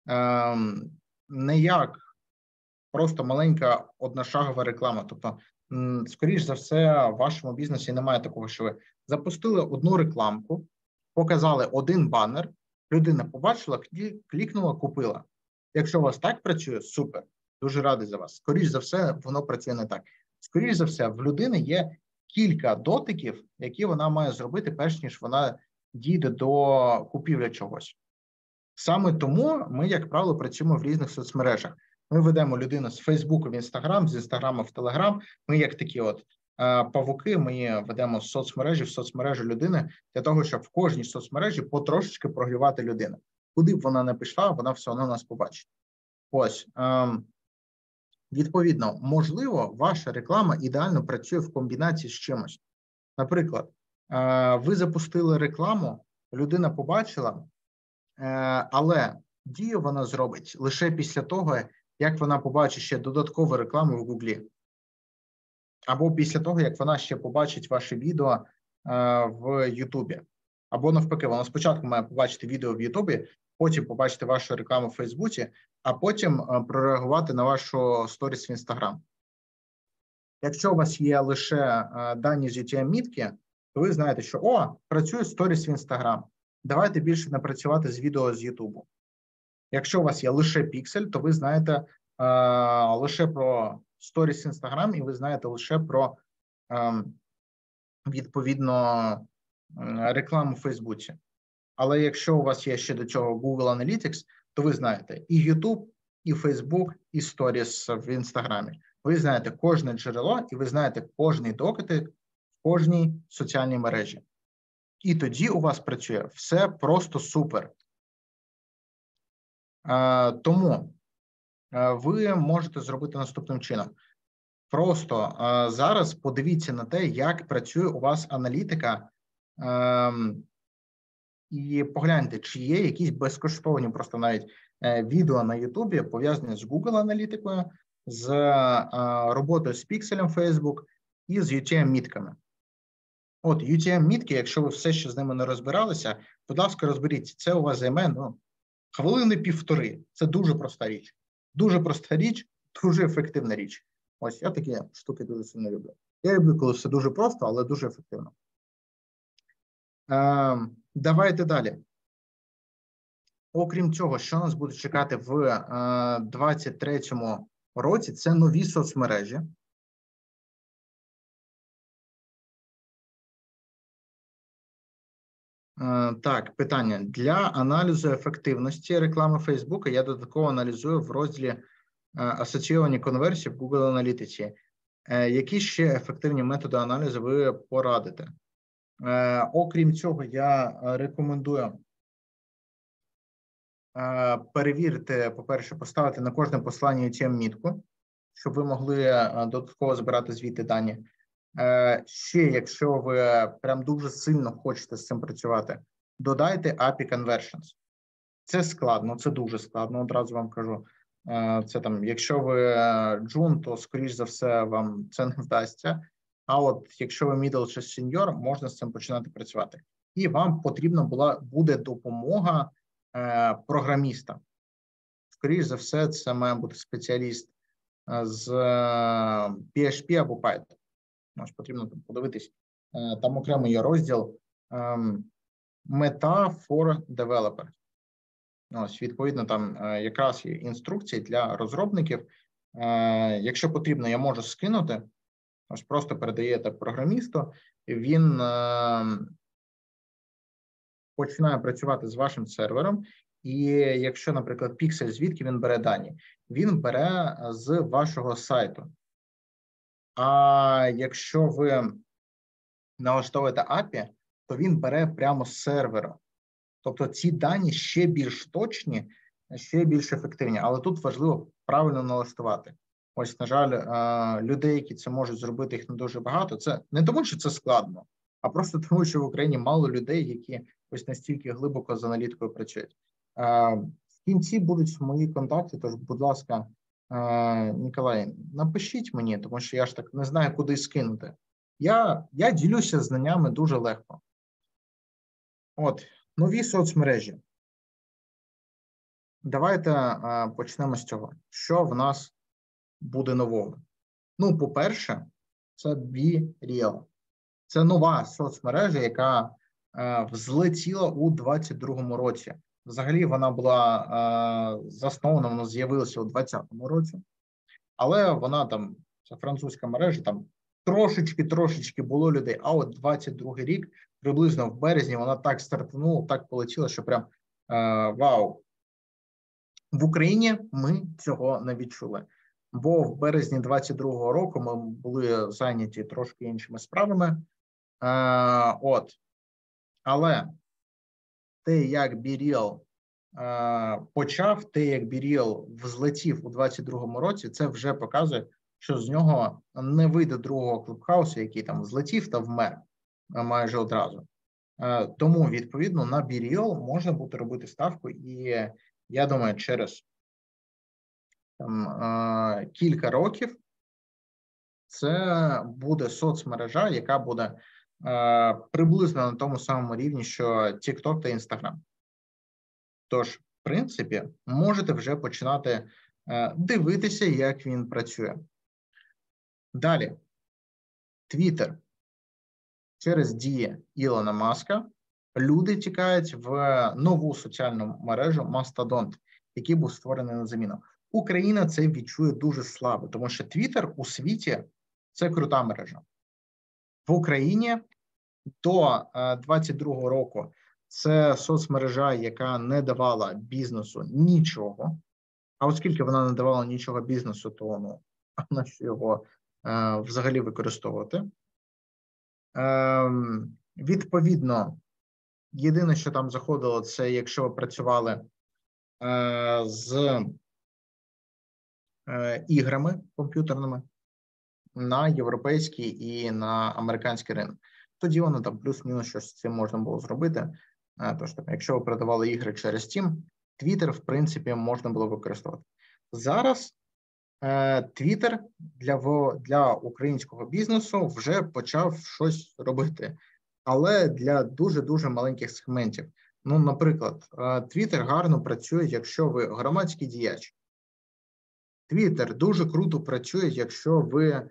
S1: не як просто маленька одношагова реклама. Тобто, скоріш за все, в вашому бізнесі немає такого, що ви запустили одну рекламку, показали один банер, людина побачила, клікнула, купила. Якщо у вас так працює, супер, дуже радий за вас. Скоріш за все, воно працює не так. Скоріш за все, в людини є кілька дотиків, які вона має зробити, перш ніж вона дійде до купівлі чогось. Саме тому ми, як правило, працюємо в різних соцмережах. Ми ведемо людину з Фейсбуку в Інстаграм, з Інстаграма в Телеграм. Ми як такі павуки, ми ведемо з соцмережі в соцмережі людини для того, щоб в кожній соцмережі потрошечки прогрівати людину. Куди б вона не пішла, вона все одно нас побачить. Відповідно, можливо, ваша реклама ідеально працює в комбінації з чимось. Наприклад, ви запустили рекламу, людина побачила, але дію вона зробить лише після того, як вона побачить ще додаткову рекламу в Гуглі. Або після того, як вона ще побачить ваше відео в Ютубі. Або навпаки, вона спочатку має побачити відео в Ютубі, потім побачити вашу рекламу в Фейсбуці, а потім прореагувати на вашу сторіс в Інстаграм. Якщо у вас є лише дані з UTM-мітки, то ви знаєте, що працює сторіс в Інстаграм. Давайте більше напрацювати з відео з Ютубу. Якщо у вас є лише піксель, то ви знаєте лише про сторіс в Інстаграм і ви знаєте лише про, відповідно, рекламу в Фейсбуці. Але якщо у вас є ще до цього Google Analytics, то ви знаєте і YouTube, і Facebook, і сторіс в Інстаграмі. Ви знаєте кожне джерело, і ви знаєте кожний докатик в кожній соціальній мережі. І тоді у вас працює все просто супер. Тому ви можете зробити наступним чином. Просто зараз подивіться на те, як працює у вас аналітика, і погляньте, чи є якісь безкоштовні просто навіть відео на Ютубі, пов'язані з Google аналітикою, з роботою з пікселем Facebook і з UTM-мітками. UTM-мітки, якщо ви все ще з ними не розбиралися, будь ласка, розберіться. Це у вас займе хвилини півтори. Це дуже проста річ. Дуже проста річ, дуже ефективна річ. Я такі штуки дуже сильно люблю. Я люблю, коли все дуже просто, але дуже ефективно. Давайте далі. Окрім цього, що нас буде чекати в 23-му році це нові соцмережі. Так, питання. Для аналізу ефективності реклами Фейсбука я додатково аналізую в розділі асоційовані конверсії в Google Аналітиці. Які ще ефективні методи аналізу ви порадите? Окрім цього, я рекомендую перевірити, по-перше, поставити на кожне послання UTM-мітку, щоб ви могли додатково збирати звідти дані. Ще, якщо ви прям дуже сильно хочете з цим працювати, додайте API Conversions. Це складно, це дуже складно, одразу вам кажу. Це там, якщо ви джун, то, скоріш за все, вам це не вдасться. А от якщо ви middle чи senior, можна з цим починати працювати. І вам потрібна буде допомога програміста. Скоріш за все, це має бути спеціаліст з PHP або Python. Ось потрібно там подивитись. Там окремо є розділ мета for developer. Ось, відповідно, там якраз є інструкції для розробників. Якщо потрібно, я можу скинути. Ось просто передаєте програмісту, він починає працювати з вашим сервером. І якщо, наприклад, піксель, звідки він бере дані? Він бере з вашого сайту. А якщо ви налаштовуєте API, то він бере прямо з сервера. Тобто ці дані ще більш точні, ще більш ефективні, але тут важливо правильно налаштувати. Ось, на жаль, людей, які це можуть зробити, їх не дуже багато. Це не тому, що це складно, а просто тому, що в Україні мало людей, які ось настільки глибоко з аналітикою працюють. В кінці будуть мої контакти, тож, будь ласка, Ніколай, напишіть мені, тому що я ж так не знаю, куди скинути. Я ділюся знаннями дуже легко. От, нові соцмережі. Давайте почнемо з цього. Що в нас буде нового? Ну, по-перше, це BeReal. Це нова соцмережа, яка взлетіла у 2022 році. Взагалі, вона була заснована, вона з'явилася у 2020 році. Але вона там, це французька мережа, там трошечки було людей. А от 22-й рік, приблизно в березні, вона так стартанула, так полетіла, що прям вау. В Україні ми цього не відчули. Бо в березні 22-го року ми були зайняті трошки іншими справами. Але те, як BeReal почав, те, як BeReal взлетів у 22-му році, це вже показує, що з нього не вийде другого клубхаусу, який там взлетів та вмер майже одразу. Тому, відповідно, на BeReal можна буде робити ставку, і я думаю, через кілька років це буде соцмережа, яка буде приблизно на тому самому рівні, що TikTok та Instagram. Тож, в принципі, можете вже починати дивитися, як він працює. Далі. Twitter. Через дії Ілона Маска люди тікають в нову соціальну мережу Mastodon, який був створений на заміну. Україна це відчує дуже слабо, тому що Twitter у світі – це крута мережа. В Україні до 2022 року це соцмережа, яка не давала бізнесу нічого. А оскільки вона не давала нічого бізнесу, то на що його взагалі використовувати. Відповідно, єдине, що там заходило, це якщо ви працювали з іграми комп'ютерними на європейський і на американський ринок. Тоді воно там плюс-мінус щось з цим можна було зробити. Тож, якщо ви продавали ігри через Steam, Twitter, в принципі, можна було використовувати. Зараз Twitter для українського бізнесу вже почав щось робити, але для дуже-дуже маленьких сегментів. Ну, наприклад, Twitter гарно працює, якщо ви громадський діяч. Twitter дуже круто працює, якщо ви,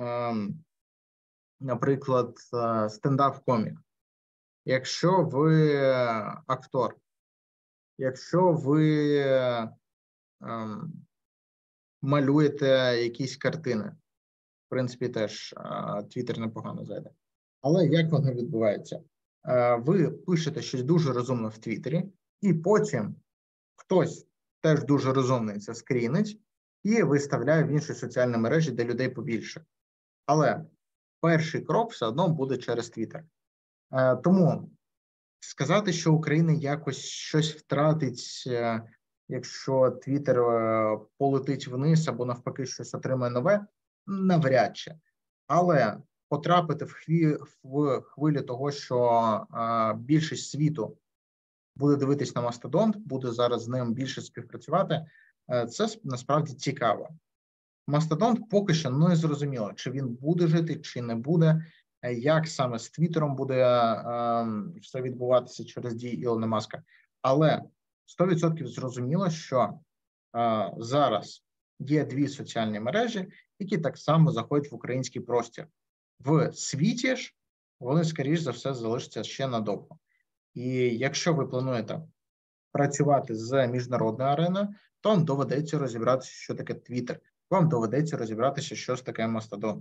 S1: наприклад, стендап-комік. Якщо ви актор, якщо ви малюєте якісь картини. В принципі, теж Twitter непогано зайде. Але як воно відбувається? Ви пишете щось дуже розумне в Твіттері, і потім хтось теж дуже розумний це скрінить і виставляє в інші соціальні мережі, де людей побільше. Але перший крок все одно буде через Твіттер. Тому сказати, що Україна якось щось втратить, якщо Твіттер полетить вниз або навпаки щось отримає нове, навряд чи. Але потрапити в хвилю того, що більшість світу буде дивитись на Мастодонт, буде зараз з ним більше співпрацювати, це насправді цікаво. Мастодонт поки що не зрозуміло, чи він буде жити, чи не буде, як саме з Твіттером буде все відбуватися через дії Ілона Маска. Але 100% зрозуміло, що зараз є дві соціальні мережі, які так само заходять в український простір. В світі ж вони, скоріш за все, залишаться ще надовго. І якщо ви плануєте працювати з міжнародною ареною, то вам доведеться розібратися, що таке Твіттер. Вам доведеться розібратися, що ж таке Мастодонт.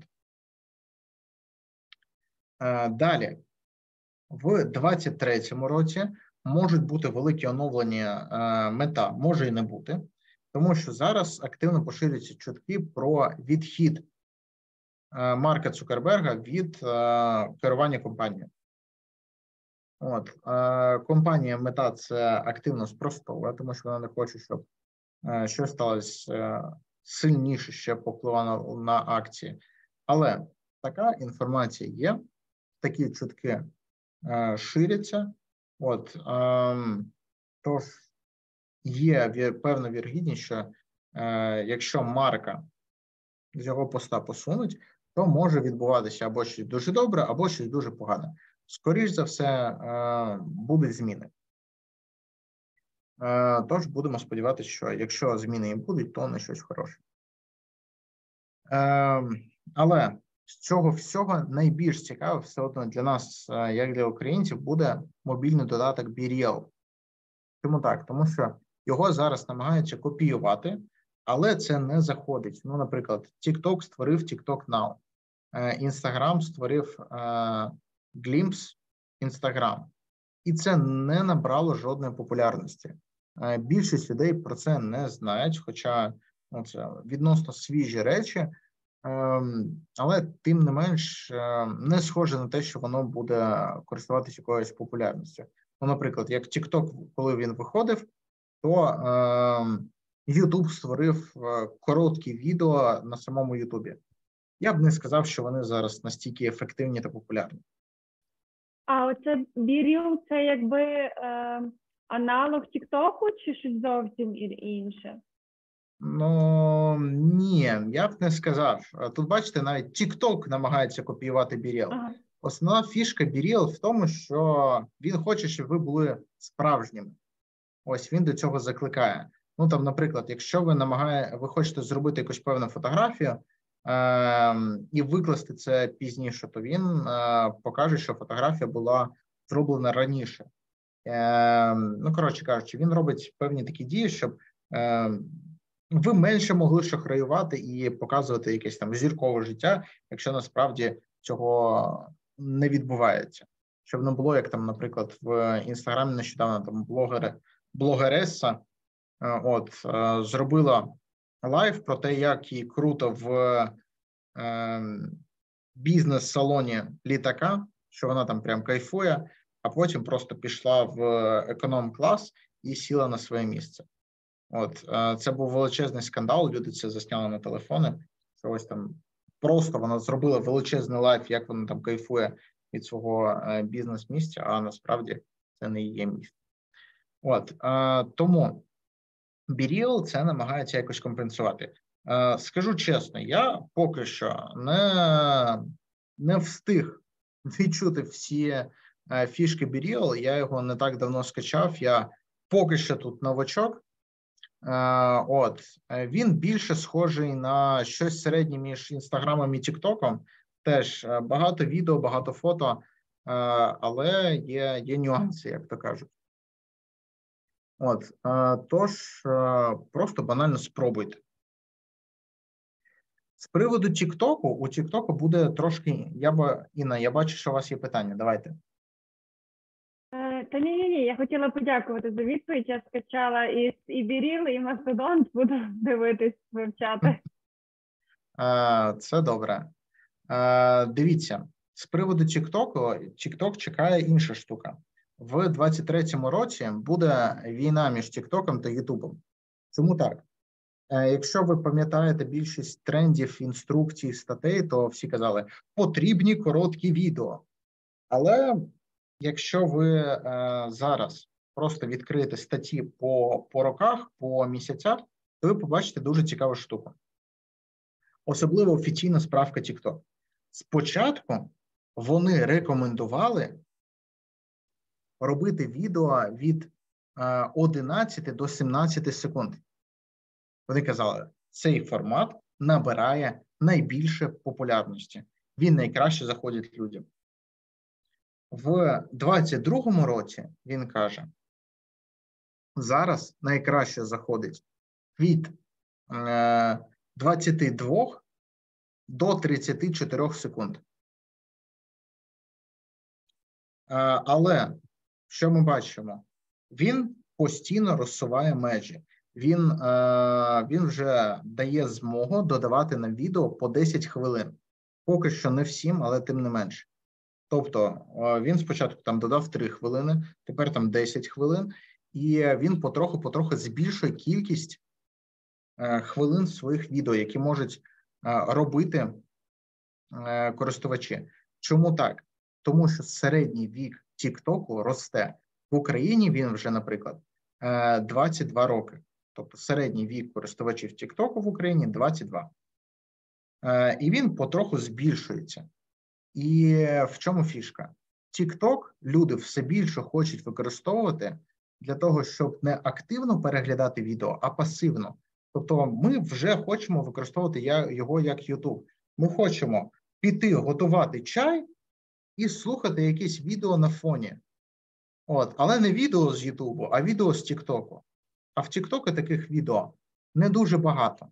S1: Далі, в 2023 році можуть бути великі оновлення мета, може і не бути, тому що зараз активно поширюються чутки про відхід Марка Цукерберга від керування компанією. Компанія Мета це активно спростовує, тому що вона не хоче, щоб щось сталося сильніше ще попливало на акції. Але така інформація є, такі чутки ширяться. Тож є певна вірогідність, що якщо Марка з його поста посунуть, то може відбуватися або щось дуже добре, або щось дуже погане. Скоріш за все, будуть зміни. Тож будемо сподіватися, що якщо зміни і будуть, то не щось хороше. Але з цього всього найбільш цікаво все одно для нас, як для українців, буде мобільний додаток BeReal. Чому так? Тому що його зараз намагаються копіювати, але це не заходить. Ну, наприклад, TikTok створив TikTok Now, Instagram створив Glimpse Instagram. І це не набрало жодної популярності. Більшість людей про це не знають, хоча це відносно свіжі речі, але тим не менш не схоже на те, що воно буде користуватися якоюсь популярністю. Ну, наприклад, як TikTok, коли він виходив, то YouTube створив короткі відео на самому YouTube. Я б не сказав, що вони зараз настільки ефективні та популярні.
S2: А оце BeReal – це якби аналог Тіктоку чи щось зовсім інше?
S1: Ну, ні, я б не сказав. Тут, бачите, навіть TikTok намагається копіювати BeReal.
S2: Ага.
S1: Основна фішка BeReal в тому, що він хоче, щоб ви були справжніми. Ось він до цього закликає. Ну, там, наприклад, якщо ви хочете зробити якусь певну фотографію і викласти це пізніше, то він покаже, що фотографія була зроблена раніше. Ну, коротше кажучи, він робить певні такі дії, щоб ви менше могли шахраювати і показувати якесь там зіркове життя, якщо насправді цього не відбувається. Щоб не було, як там, наприклад, в Інстаграмі нещодавно там блогереса зробила лайв про те, як їй круто в бізнес-салоні літака, що вона там прям кайфує, а потім просто пішла в економ-клас і сіла на своє місце. Це був величезний скандал, люди це засняли на телефони, що ось там просто вона зробила величезний лайф, як вона там кайфує від свого бізнес-місця, а насправді це не її місце. Тому BeReal це намагається якось компенсувати. Скажу чесно, я поки що не встиг відчути всі фішки BeReal, я його не так давно скачав, я поки що тут новачок. Він більше схожий на щось середнє між Інстаграмом і Тіктоком. Теж багато відео, багато фото, але є нюанси, як то кажуть. Тож просто банально спробуйте. З приводу TikTok, у TikTok буде трошки, Інна, я бачу, що у вас є питання, давайте.
S2: Та ні, я хотіла подякувати за відповідь. Я скачала і Біріл, і Мастодонт, буду дивитись, вивчати.
S1: Це добре. Дивіться, з приводу TikTok чекає інша штука. В 23-му році буде війна між TikTok та YouTube. Чому так? Якщо ви пам'ятаєте більшість трендів, інструкцій, статей, то всі казали, потрібні короткі відео. Але якщо ви зараз просто відкриєте статті по роках, по місяцях, то ви побачите дуже цікаву штуку. Особливо офіційна справка TikTok. Спочатку вони рекомендували робити відео від 11 до 17 секунд. Вони казали, цей формат набирає найбільше популярності. Він найкраще заходить людям. В 22-му році, він каже, зараз найкраще заходить від 22 до 34 секунд. Але, що ми бачимо? Він постійно розсуває межі. Він вже дає змогу додавати на відео по 10 хвилин. Поки що не всім, але тим не менше. Тобто він спочатку там додав 3 хвилини, тепер там 10 хвилин, і він потроху збільшує кількість хвилин своїх відео, які можуть робити користувачі. Чому так? Тому що середній вік TikTok росте. В Україні він вже, наприклад, 22 роки. Тобто середній вік користувачів TikTok в Україні 22. І він потроху збільшується. І в чому фішка? TikTok люди все більше хочуть використовувати для того, щоб не активно переглядати відео, а пасивно. Тобто ми вже хочемо використовувати його як YouTube. Ми хочемо піти готувати чай і слухати якісь відео на фоні. Але не відео з YouTube, а відео з TikTok. А в TikTok таких відео не дуже багато.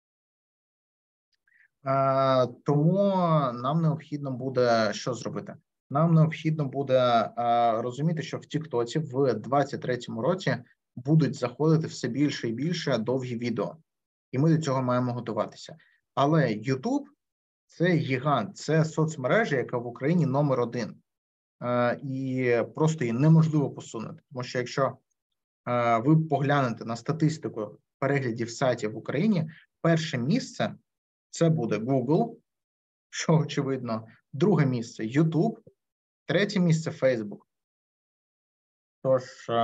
S1: Тому нам необхідно буде що зробити? Нам необхідно буде розуміти, що в TikTok в 23-му році будуть заходити все більше і більше довгі відео. І ми до цього маємо готуватися. Але YouTube – це гігант, це соцмережа, яка в Україні номер 1. І просто її неможливо посунути. Тому що якщо ви поглянете на статистику переглядів сайтів в Україні, перше місце – це буде Google, що очевидно, друге місце – YouTube, третє місце – Facebook. Тож,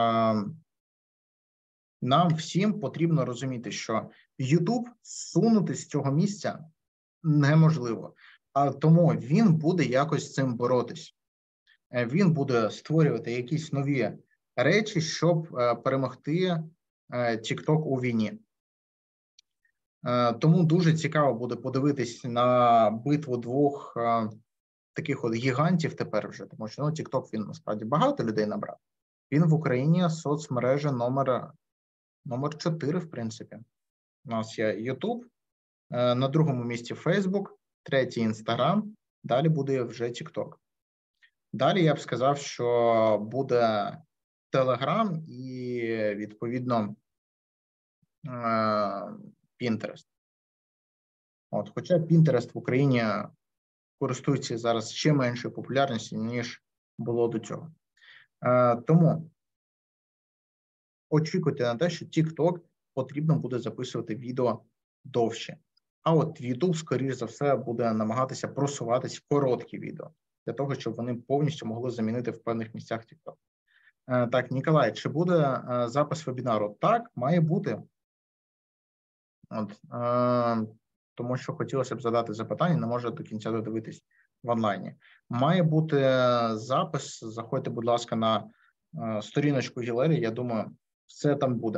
S1: нам всім потрібно розуміти, що YouTube сунути з цього місця неможливо. А тому він буде якось з цим боротись. Він буде створювати якісь нові речі, щоб перемогти TikTok у війні. Тому дуже цікаво буде подивитись на битву двох таких гігантів тепер вже, тому що TikTok, він насправді багато людей набрав. Він в Україні соцмережа номер 4, в принципі. У нас є YouTube, на другому місці Facebook, третій Instagram, далі буде вже TikTok. Далі я б сказав, що буде Telegram і, відповідно, Pinterest. Хоча Pinterest в Україні користується зараз ще меншою популярністю, ніж було до цього. Тому очікуйте на те, що TikTok потрібно буде записувати відео довше. А от YouTube, скоріш за все, буде намагатися просуватись в короткі відео, для того, щоб вони повністю могли замінити в певних місцях TikTok. Так, Ніколай, чи буде запис вебінару? Так, має бути. Тому що хотілося б задати запитання, не можу до кінця додивитись в онлайні. Має бути запис, заходьте, будь ласка, на сторіночку Гілері, я думаю, все там буде.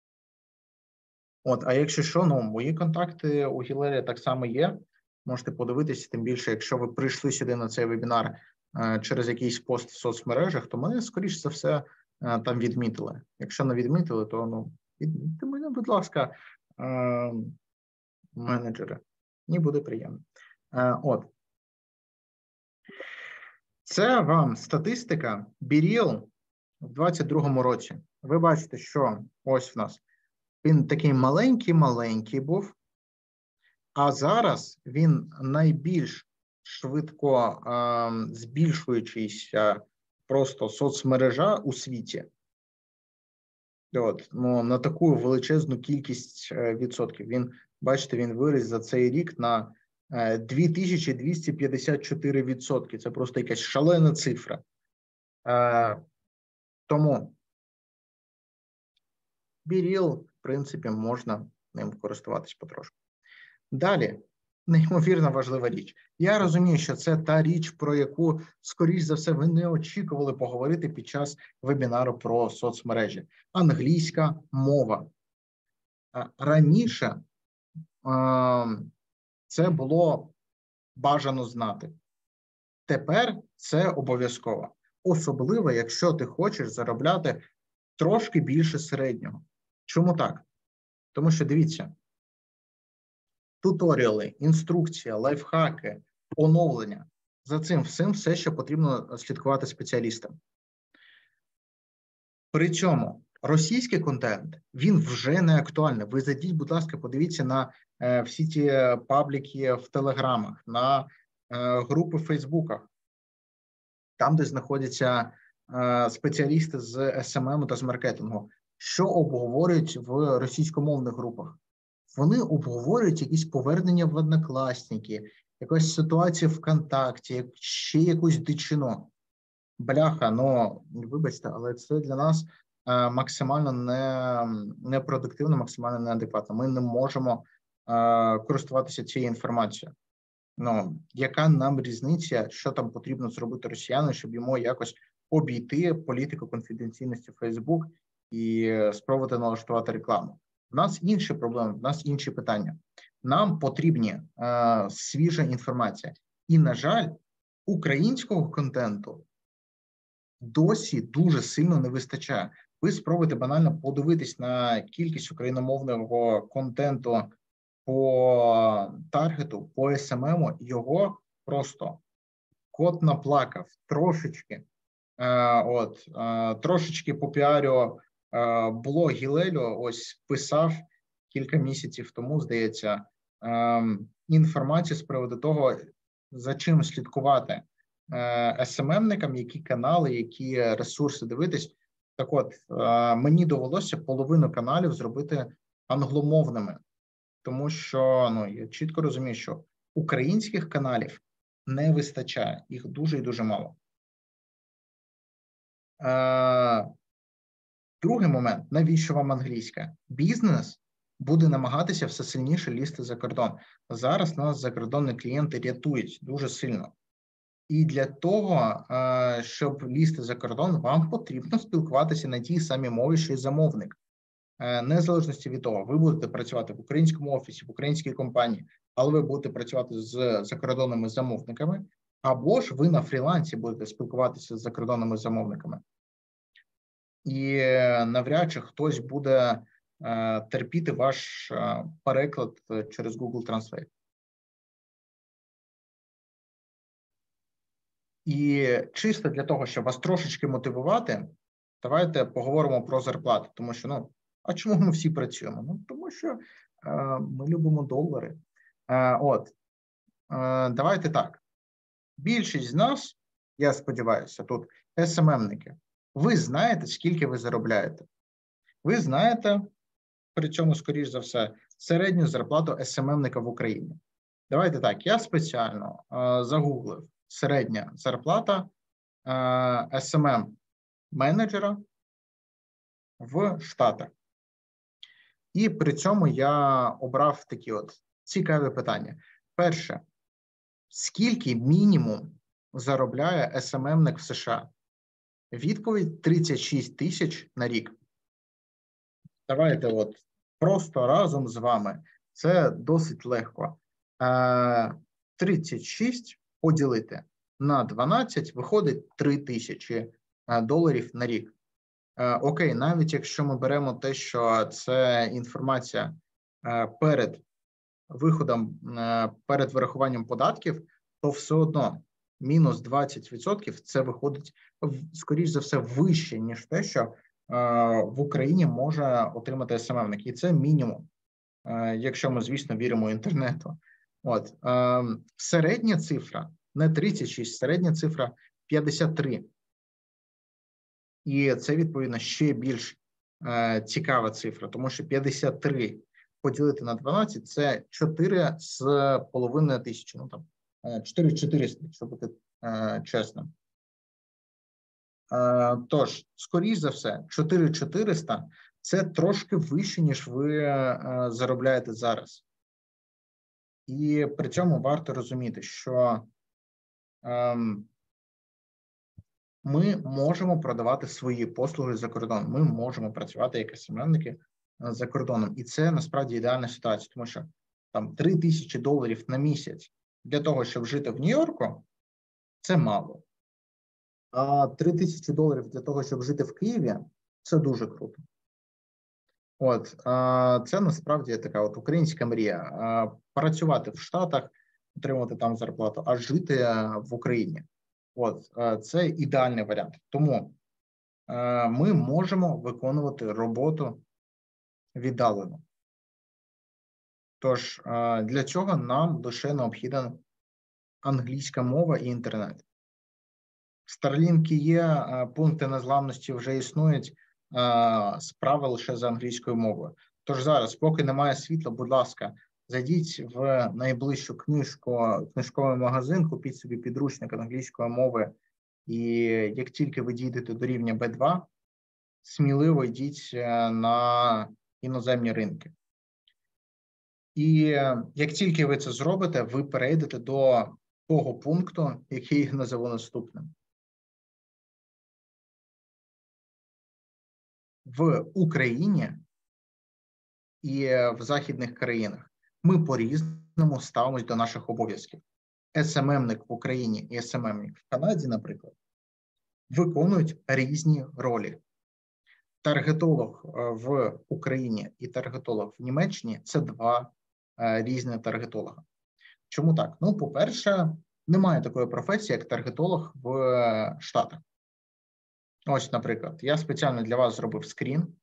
S1: А якщо що, мої контакти у Гілері так само є, можете подивитися, тим більше, якщо ви прийшли сюди на цей вебінар через якийсь пост в соцмережах, то мене, скоріш за все, там відмітили. Якщо не відмітили, то, відмітьте мене, будь ласка, менеджери. Мені буде приємно. От. Це вам статистика BeReal в 2022 році. Ви бачите, що ось в нас він такий маленький був, а зараз він найбільш швидко збільшуючийся просто соцмережа у світі. От, ну, на таку величезну кількість відсотків. Він, бачите, він виріс за цей рік на 2254%. Це просто якась шалена цифра. Тому BeReal, в принципі, можна ним користуватись потрошку. Далі, неймовірно важлива річ. Я розумію, що це та річ, про яку, скоріш за все, ви не очікували поговорити під час вебінару про соцмережі. Англійська мова. Раніше це було бажано знати. Тепер це обов'язково. Особливо, якщо ти хочеш заробляти трошки більше середнього. Чому так? Тому що, дивіться, туторіали, інструкція, лайфхаки, оновлення. За цим всім все, що потрібно слідкувати спеціалістам. При цьому російський контент, він вже не актуальний. Ви зайдіть, будь ласка, подивіться на всі ті пабліки в Телеграмах, на групи в Фейсбуках, там, де знаходяться спеціалісти з СММ та з маркетингу. Що обговорюють в російськомовних групах? Вони обговорюють якісь повернення в Однокласники, якась ситуація ВКонтакті, ще якусь дичину. Бляха, ну, вибачте, але це для нас максимально непродуктивно, максимально неадекватно. Ми не можемо користуватися цією інформацією. Ну, яка нам різниця, що там потрібно зробити росіянину, щоб йому якось обійти політику конфіденційності Facebook і спробувати налаштувати рекламу? У нас інші проблеми, в нас інші питання. Нам потрібні свіжа інформація. І, на жаль, українського контенту досі дуже сильно не вистачає. Ви спробуйте банально подивитись на кількість україномовного контенту по таргету, по СММу, його просто кот наплакав трошечки. Трошечки попіарю блог Гілелю, ось писав кілька місяців тому, здається, інформацію з приводу того, за чим слідкувати СММникам, які канали, які ресурси дивитись. Так от, мені довелося половину каналів зробити англомовними, тому що, ну, я чітко розумію, що українських каналів не вистачає, їх дуже і дуже мало. Другий момент, навіщо вам англійська? Бізнес буде намагатися все сильніше лізти за кордон. Зараз нас закордонні клієнти рятують дуже сильно. І для того, щоб лізти за кордон, вам потрібно спілкуватися на тій самій мові, що й замовник. Незалежності від того, ви будете працювати в українському офісі, в українській компанії, але ви будете працювати з закордонними замовниками, або ж ви на фрілансі будете спілкуватися з закордонними замовниками. І навряд чи хтось буде терпіти ваш переклад через Google Translate. І чисто для того, щоб вас трошечки мотивувати, давайте поговоримо про зарплати. Тому що, ну, а чому ми всі працюємо? Ну, тому що ми любимо долари. Давайте так. Більшість з нас, я сподіваюся, тут СММники. Ви знаєте, скільки ви заробляєте. Ви знаєте, при цьому, скоріш за все, середню зарплату СММника в Україні. Давайте так, я спеціально загуглив середня зарплата SMM-менеджера в Штатах. І при цьому я обрав такі от цікаві питання. Перше, скільки мінімум заробляє SMM-ник в США? Відповідь 36 тисяч на рік. Давайте от просто разом з вами. Це досить легко. 36 поділити на 12 виходить 3 тисячі доларів на рік. Окей, навіть якщо ми беремо те, що це інформація перед виходом перед вирахуванням податків, то все одно мінус 20% це виходить, скоріш за все, вище, ніж те, що в Україні може отримати СММник. І це мінімум, якщо ми, звісно, віримо інтернету. От, середня цифра не 36, середня цифра 53. І це, відповідно, ще більш цікава цифра, тому що 53 поділити на 12 – це 4,5 тисячі, ну там 4400, якщо бути чесним. Тож, скоріш за все, 4400 – це трошки вище, ніж ви заробляєте зараз. І при цьому варто розуміти, що ми можемо продавати свої послуги за кордоном, ми можемо працювати як СММники за кордоном. І це насправді ідеальна ситуація, тому що там $3000 на місяць для того, щоб жити в Нью-Йорку, це мало. А $3000 для того, щоб жити в Києві, це дуже круто. От, це насправді така от українська мрія. Працювати в Штатах, отримувати там зарплату, а жити в Україні. От, це ідеальний варіант. Тому ми можемо виконувати роботу віддалено. Тож, для цього нам лише необхідна англійська мова і інтернет. Starlink є, пункти незламності вже існують, справа лише за англійською мовою. Тож зараз, поки немає світла, будь ласка, зайдіть в найближчу книжковий магазин, купіть собі підручник англійської мови, і як тільки ви дійдете до рівня B2, сміливо йдіть на іноземні ринки. І як тільки ви це зробите, ви перейдете до того пункту, який я назову наступним. В Україні і в західних країнах ми по-різному ставимось до наших обов'язків. СММник в Україні і СММник в Канаді, наприклад, виконують різні ролі. Таргетолог в Україні і таргетолог в Німеччині – це два різні таргетолога. Чому так? Ну, по-перше, немає такої професії, як таргетолог в Штатах. Ось, наприклад, я спеціально для вас зробив скрін.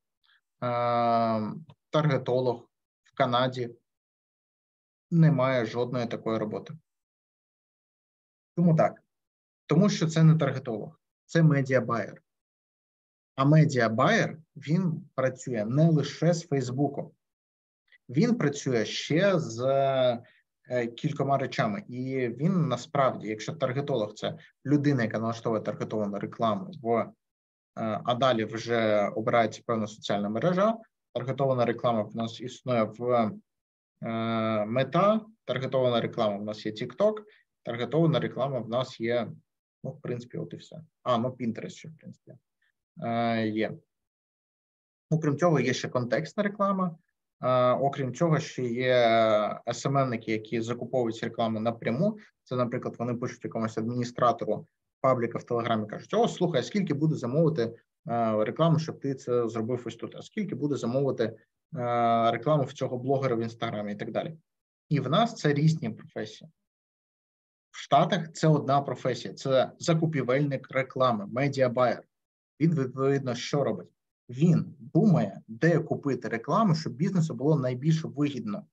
S1: Таргетолог в Канаді немає жодної такої роботи. Чому так? Тому що це не таргетолог, це медіабайер. А медіабайер, він працює не лише з Фейсбуком. Він працює ще з кількома речами. І він насправді, якщо таргетолог – це людина, яка налаштовує таргетовану рекламу, а далі вже обирається певна соціальна мережа, таргетована реклама в нас існує в Мета, таргетована реклама в нас є TikTok, таргетована реклама в нас є, ну, в принципі, от і все. Pinterest ще, в принципі, є. Окрім цього, є ще контекстна реклама. Окрім цього, ще є SMM-ники, які закуповують рекламу напряму. Це, наприклад, вони пишуть якомусь адміністратору пабліка в Телеграмі, кажуть: о, слухай, а скільки буде замовити рекламу, щоб ти це зробив ось тут? А скільки буде замовити рекламу в цього блогера в Інстаграмі і так далі. І в нас це різні професії. В Штатах це одна професія, це закупівельник реклами, медіабайер. Він, відповідно, що робить? Він думає, де купити рекламу, щоб бізнесу було найбільш вигідно.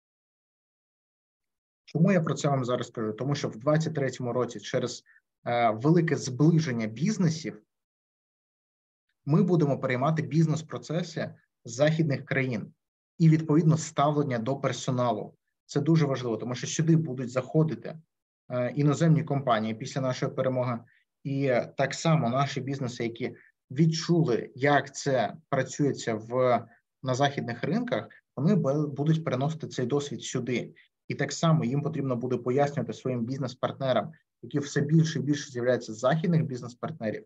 S1: Чому я про це вам зараз кажу? Тому що в 2023 році через велике зближення бізнесів ми будемо переймати бізнес-процеси з західних країн і, відповідно, ставлення до персоналу. Це дуже важливо, тому що сюди будуть заходити іноземні компанії після нашої перемоги. І так само наші бізнеси, які відчули, як це працюється на західних ринках, вони будуть переносити цей досвід сюди. І так само їм потрібно буде пояснювати своїм бізнес-партнерам, які все більше і більше з'являються з західних бізнес-партнерів,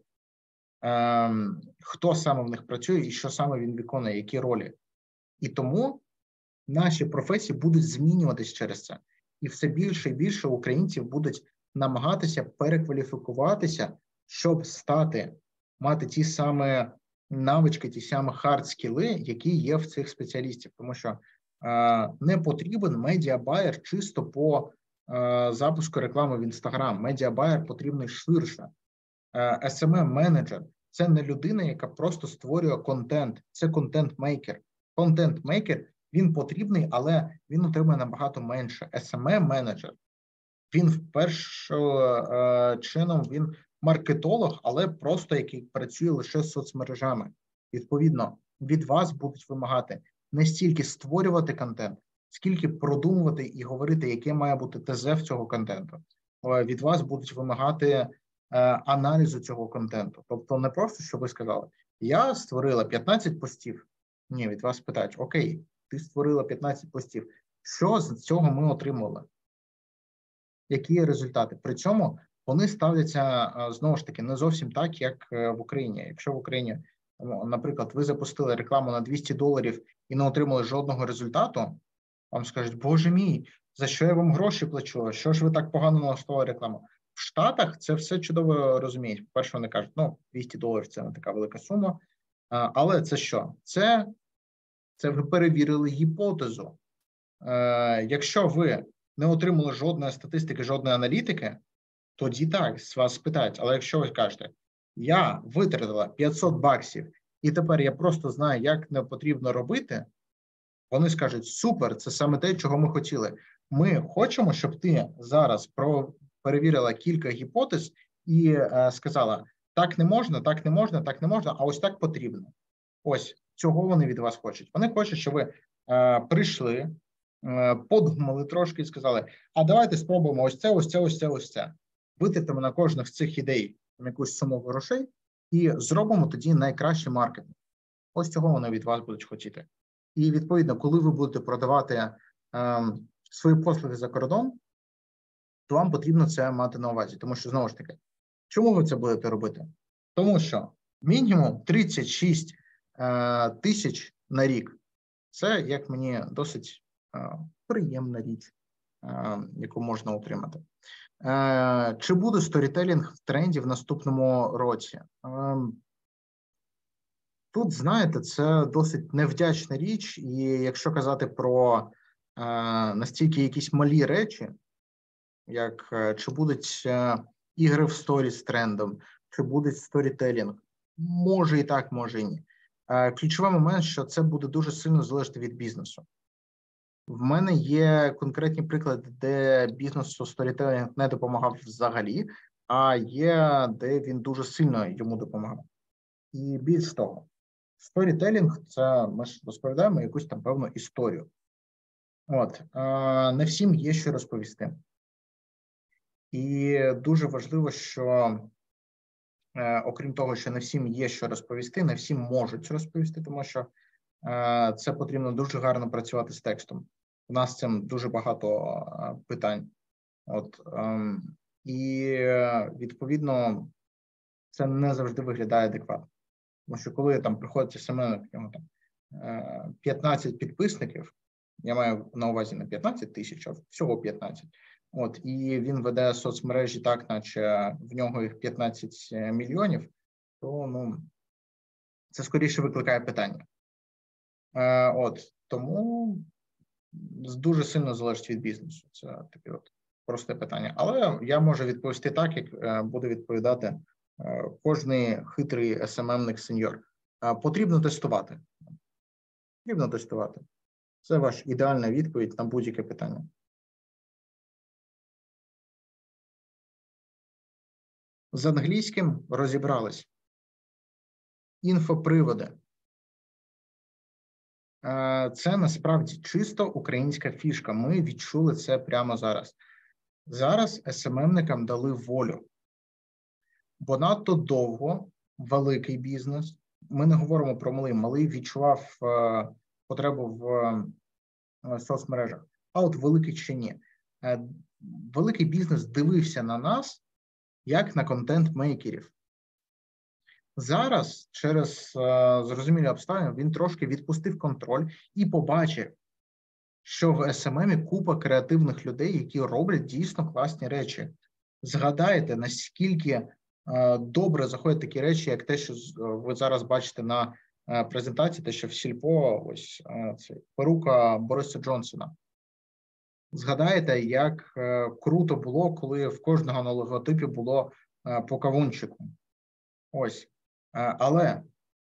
S1: хто саме в них працює і що саме він виконує, які ролі. І тому наші професії будуть змінюватись через це. І все більше і більше українців будуть намагатися перекваліфікуватися, щоб мати ті самі навички, ті самі хард-скіли, які є в цих спеціалістів. Тому що Не потрібен медіабайер чисто по запуску реклами в Instagram. Медіабайер потрібний ширше. SMM-менеджер – це не людина, яка просто створює контент, це контент-мейкер. Контент-мейкер, він потрібний, але він отримує набагато менше. SMM-менеджер, він чином, він маркетолог, але просто який працює лише з соцмережами. Відповідно, від вас будуть вимагати не стільки створювати контент, скільки продумувати і говорити, яке має бути ТЗ в цього контенту. Від вас будуть вимагати аналізу цього контенту. Тобто не просто, що ви сказали, я створила 15 постів. Ні, від вас питають, окей, ти створила 15 постів. Що з цього ми отримали? Які результати? При цьому вони ставляться, знову ж таки, не зовсім так, як в Україні. Якщо в Україні, наприклад, ви запустили рекламу на $200 і не отримали жодного результату, вам скажуть, боже мій, за що я вам гроші плачу? Що ж ви так погано налаштували рекламу? В Штатах це все чудово розуміють. По-перше, вони кажуть, $200 – це не така велика сума. Але це що? Це ви перевірили гіпотезу. Якщо ви не отримали жодної статистики, жодної аналітики, тоді так, з вас спитають. Але якщо ви кажете, я витратила $500 і тепер я просто знаю, як не потрібно робити, вони скажуть, супер, це саме те, чого ми хотіли. Ми хочемо, щоб ти зараз перевірила кілька гіпотез і сказала, так не можна, так не можна, так не можна, а ось так потрібно. Ось, цього вони від вас хочуть. Вони хочуть, щоб ви прийшли, подумали трошки і сказали, а давайте спробуємо ось це, ось це, ось це, ось це. Витратимо на кожних з цих ідей якусь суму грошей і зробимо тоді найкращий маркетинг. Ось цього вони від вас будуть хотіти. І відповідно, коли ви будете продавати свої послуги за кордон, то вам потрібно це мати на увазі. Тому що, знову ж таки, чому ви це будете робити? Тому що мінімум 36 тисяч на рік. Це, як мені, досить приємна річ, яку можна отримати. Чи буде сторітелінг в тренді в наступному році? Тут, знаєте, це досить невдячна річ, і якщо казати про настільки якісь малі речі, як чи будуть ігри в сторі з трендом, чи буде сторітелінг, може і так, може і ні. Ключовий момент, що це буде дуже сильно залежати від бізнесу. В мене є конкретні приклади, де бізнесу сторітелінг не допомагав взагалі, а є, де він дуже сильно йому допомагав. І більш того, сторітелінг – це ми ж розповідаємо якусь там певну історію. Не всім є що розповісти. І дуже важливо, що окрім того, що не всім є що розповісти, не всі можуть розповісти, тому що це потрібно дуже гарно працювати з текстом. У нас з цим дуже багато питань. І відповідно це не завжди виглядає адекватно. Тому що коли там приходить СММ, 15 підписників, я маю на увазі не 15 тисяч, а всього 15, і він веде соцмережі так, наче в нього їх 15 мільйонів, то це скоріше викликає питання. Тому дуже сильно залежить від бізнесу. Це таке просте питання. Але я можу відповісти так, як буде відповідати кожний хитрий SMM-ник сеньор. Потрібно тестувати. Потрібно тестувати. Це ваша ідеальна відповідь на будь-яке питання. З англійським розібрались. Інфоприводи. Це насправді чисто українська фішка. Ми відчули це прямо зараз. Зараз SMM-никам дали волю. Бо надто довго великий бізнес, ми не говоримо про малий відчував потребу в соцмережах, а от великий ще ні. Великий бізнес дивився на нас, як на контент-мейкерів. Зараз, через зрозумілі обставини, він трошки відпустив контроль і побачив, що в SMM купа креативних людей, які роблять дійсно класні речі. Згадайте, наскільки добре заходять такі речі, як те, що ви зараз бачите на презентації, те, що в Сільпо ось це перука Бориса Джонсона. Згадаєте, як круто було, коли в кожного на логотипі було по кавунчику. Ось. Але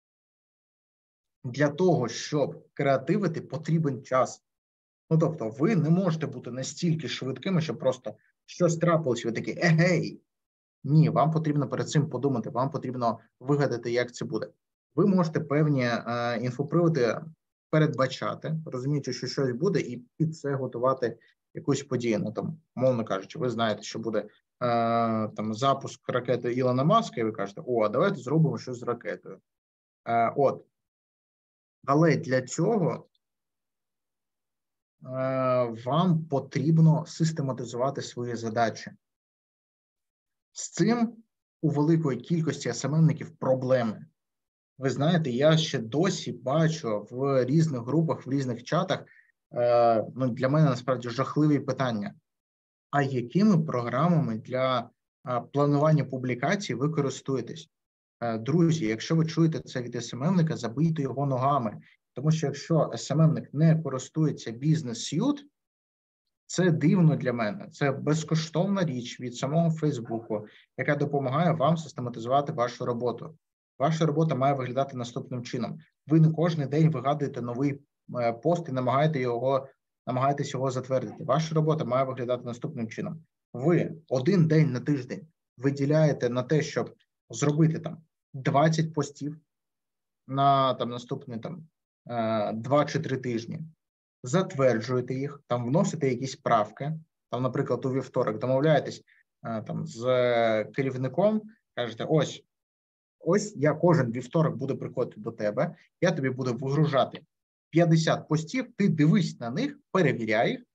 S1: для того, щоб креативити, потрібен час. Ну, тобто, ви не можете бути настільки швидкими, щоб просто щось трапилось, ви такі, егей. Ні, вам потрібно перед цим подумати, вам потрібно вигадати, як це буде. Ви можете певні інфоприводи передбачати, розуміючи, що щось буде, і під це готувати якусь подію. Ну, там, мовно кажучи, ви знаєте, що буде там запуск ракети Ілона Маска, і ви кажете, а давайте зробимо щось з ракетою. Але для цього вам потрібно систематизувати свої задачі. З цим у великої кількості СММників проблеми. Ви знаєте, я ще досі бачу в різних групах, в різних чатах, для мене насправді жахливі питання. А якими програмами для планування публікацій ви користуєтесь? Друзі, якщо ви чуєте це від СММника, забийте його ногами. Тому що якщо СММник не користується Business Suite, це дивно для мене. Це безкоштовна річ від самого Фейсбуку, яка допомагає вам систематизувати вашу роботу. Ваша робота має виглядати наступним чином. Ви не кожен день вигадуєте новий пост і намагаєтесь його затвердити. Ваша робота має виглядати наступним чином. Ви один день на тиждень виділяєте на те, щоб зробити 20 постів на наступні 2 чи 3 тижні. Затверджуєте їх, вносите якісь правки, наприклад, у вівторок домовляєтесь з керівником, кажете, ось я кожен вівторок буду приходити до тебе, я тобі буду вигружати 50 постів, ти дивись на них, перевіряй їх,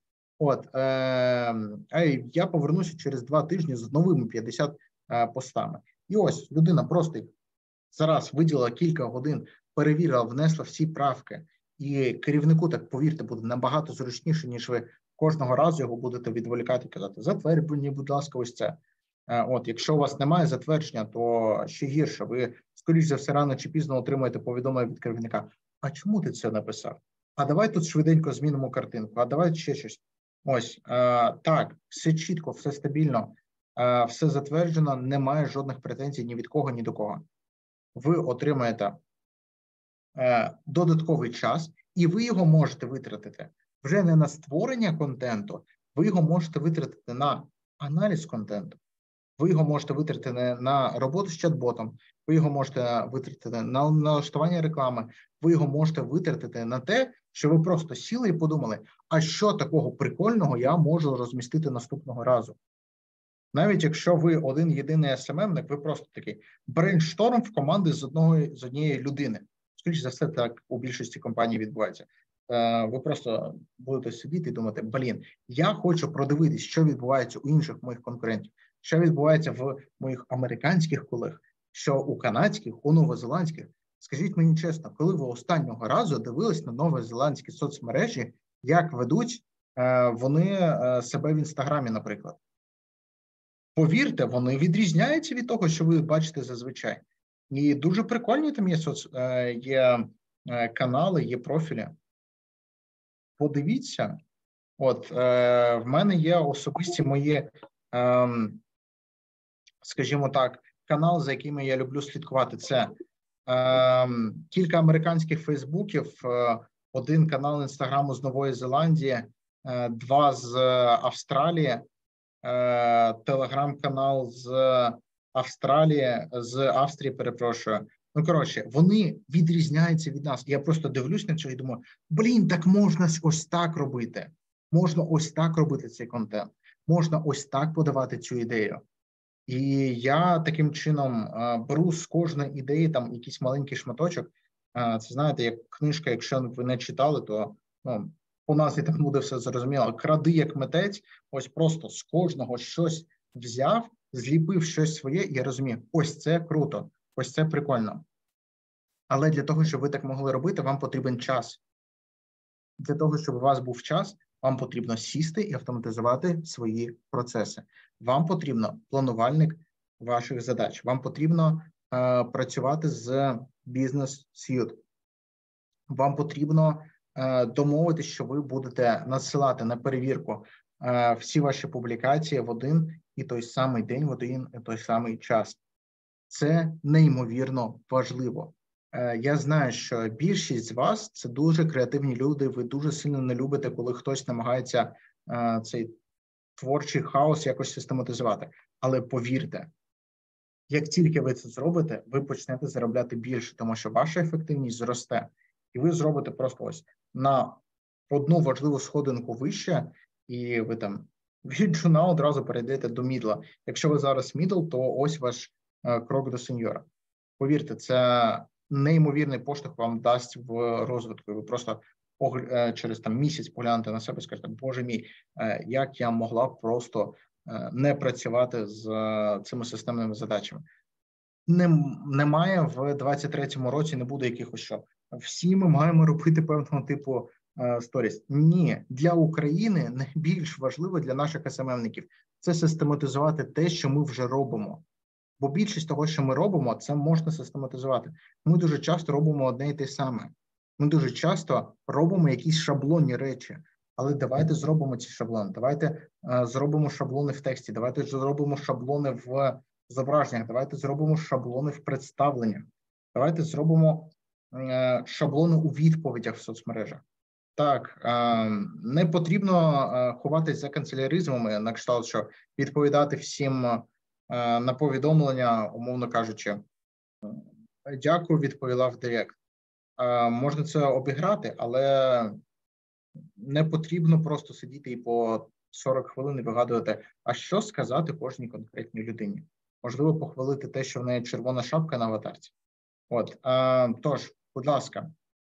S1: а я повернуся через 2 тижні з новими 50 постами. І ось людина просто зараз виділила кілька годин, перевірила, внесла всі правки, і керівнику, так повірте, буде набагато зручніше, ніж ви кожного разу його будете відволікати і казати, затвердь мені, будь ласка, ось це. Якщо у вас немає затвердження, то ще гірше. Ви, скоріш за все, рано чи пізно отримаєте повідомлення від керівника. А чому ти це написав? А давай тут швиденько змінимо картинку, а давай ще щось. Так, все чітко, все стабільно, все затверджено, немає жодних претензій ні від кого, ні до кого. Ви отримаєте додатковий час, і ви його можете витратити вже не на створення контенту, ви його можете витратити на аналіз контенту, ви його можете витратити на роботу з чат-ботом, ви його можете витратити на налаштування реклами, ви його можете витратити на те, що ви просто сіли і подумали, а що такого прикольного я можу розмістити наступного разу. Навіть якщо ви один єдиний СММник, ви просто такий брейншторм в команди з однієї людини. Скоріше за все, так у більшості компаній відбувається. Ви просто будете сидіти і думати, я хочу продивитись, що відбувається у інших моїх конкурентів, що відбувається в моїх американських колег, що у канадських, у новозеландських. Скажіть мені чесно, коли ви останнього разу дивились на новозеландські соцмережі, як ведуть вони себе в Інстаграмі, наприклад? Повірте, вони відрізняються від того, що ви бачите зазвичай. І дуже прикольні там є канали, є профілі. Подивіться, в мене є особисті мої, скажімо так, канал, за якими я люблю слідкувати. Це кілька американських фейсбуків, один канал інстаграму з Нової Зеландії, 2 з Австралії, телеграм-канал з Австрії, перепрошую. Вони відрізняються від нас. Я просто дивлюсь на це і думаю, так можна ось так робити. Можна ось так робити цей контент. Можна ось так подавати цю ідею. І я таким чином беру з кожної ідеї якийсь маленький шматочок. Це, знаєте, як книжка, якщо ви не читали, то по назві так буде все зрозуміло. Кради як митець, ось просто з кожного щось взяв, зліпив щось своє, і я розумію, ось це круто, ось це прикольно. Але для того, щоб ви так могли робити, вам потрібен час. Для того, щоб у вас був час, вам потрібно сісти і автоматизувати свої процеси. Вам потрібно планувальник ваших задач. Вам потрібно працювати з Business Suite. вам потрібно домовитися, що ви будете надсилати на перевірку всі ваші публікації в один і той самий день, в один і той самий час. Це неймовірно важливо. Я знаю, що більшість з вас – це дуже креативні люди, ви дуже сильно не любите, коли хтось намагається цей творчий хаос якось систематизувати. Але повірте, як тільки ви це зробите, ви почнете заробляти більше, тому що ваша ефективність зросте. І ви зробите просто ось на одну важливу сходинку вище, і ви там від джуна одразу перейдете до мідла. Якщо ви зараз мідл, то ось ваш крок до сеньора. Повірте, це неймовірний поштовх вам дасть в розвитку. Ви просто через там місяць поглянете на себе і скажете, боже мій, як я могла просто не працювати з цими системними задачами. Немає в 23-му році, не буде якихось що. Всі ми маємо робити певного типу сторіс. Ні, для України найбільш важливо для наших СММників – це систематизувати те, що ми вже робимо. Бо більшість того, що ми робимо, це можна систематизувати. Ми дуже часто робимо одне і те саме. Ми дуже часто робимо якісь шаблонні речі. Але давайте зробимо ці шаблони. Давайте зробимо шаблони в тексті. Давайте зробимо шаблони в зображеннях. Давайте зробимо шаблони в представленнях. Давайте зробимо шаблони у відповідях в соцмережах. Так, не потрібно ховатись за канцеляризмами, на кшталт, що відповідати всім на повідомлення, умовно кажучи, дякую, відповіла в Директ. Можна це обіграти, але не потрібно просто сидіти і по 40 хвилин і вигадувати, а що сказати кожній конкретній людині. Можливо, похвалити те, що в неї червона шапка на аватарці. Тож, будь ласка,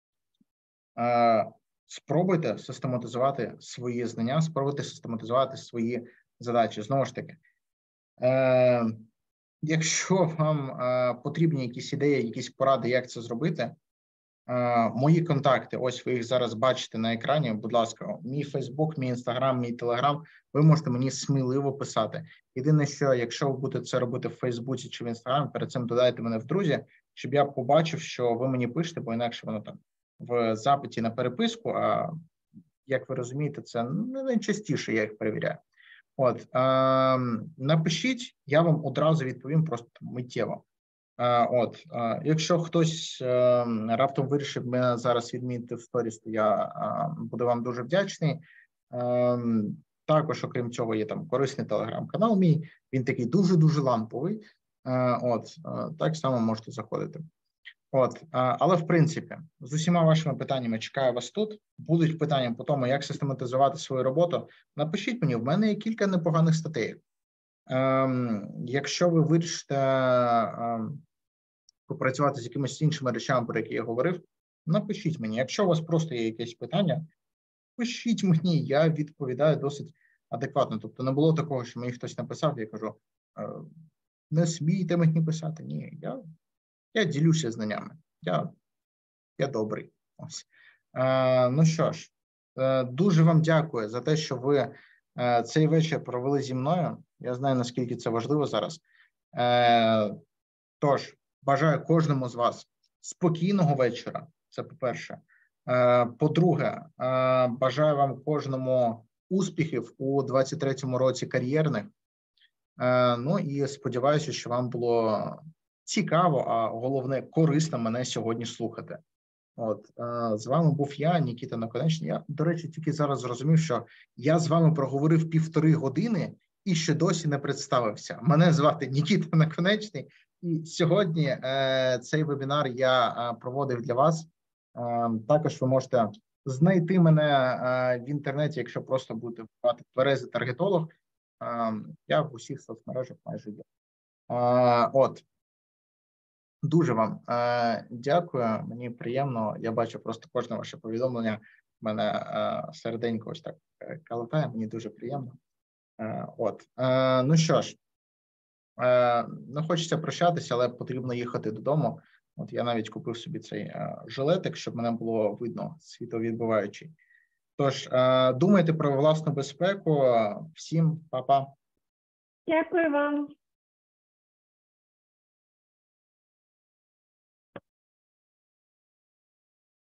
S1: спробуйте систематизувати свої знання, спробуйте систематизувати свої задачі. Знову ж таки, якщо вам потрібні якісь ідеї, якісь поради, як це зробити, мої контакти, ось ви їх зараз бачите на екрані, будь ласка, мій Фейсбук, мій Інстаграм, мій Телеграм, ви можете мені сміливо писати. Єдине, що якщо ви будете це робити в Фейсбуці чи в Інстаграмі, перед цим додайте мене в друзі, щоб я побачив, що ви мені пишете, бо інакше воно там в запиті на переписку, а як ви розумієте, це не найчастіше, я їх перевіряю. Напишіть, я вам одразу відповім просто миттєво. Якщо хтось раптом вирішив мене зараз відмінити в сторіс, то я буду вам дуже вдячний. Також, окрім цього, є там корисний телеграм-канал мій, він такий дуже-дуже ламповий. Так само можете заходити. Але, в принципі, з усіма вашими питаннями чекаю вас тут. Будуть питання по тому, як систематизувати свою роботу. Напишіть мені, в мене є кілька непоганих статей. Якщо ви вирішите попрацювати з якимись іншими речами, про які я говорив, напишіть мені. Якщо у вас просто є якесь питання, пишіть мені, я відповідаю досить адекватно. Тобто не було такого, що мені хтось написав, я кажу, не смійте мені писати. Ні, я ділюся знаннями. Я добрий. Ось. Ну що ж, дуже вам дякую за те, що ви цей вечір провели зі мною. Я знаю, наскільки це важливо зараз. Тож, бажаю кожному з вас спокійного вечора, це по-перше. По-друге, бажаю вам кожному успіхів у 23-му році кар'єрних. Ну і сподіваюся, що вам було цікаво, а головне, корисно мене сьогодні слухати. З вами був я, Нікіта Наконечний. Я, до речі, тільки зараз зрозумів, що я з вами проговорив 1,5 години і ще досі не представився. Мене звати Нікіта Наконечний, і сьогодні цей вебінар я проводив для вас. Також ви можете знайти мене в інтернеті, якщо просто будете вбивати «Тверезий таргетолог». Я в усіх соцмережах майже є. Дуже вам дякую, мені приємно. Я бачу просто кожне ваше повідомлення. В мене серденько ось так калатає, мені дуже приємно. Ну що ж, не хочеться прощатися, але потрібно їхати додому. Я навіть купив собі цей жилетик, щоб мене було видно, світловідбиваючий. Тож, думайте про власну безпеку. Всім па-па.
S2: Дякую вам.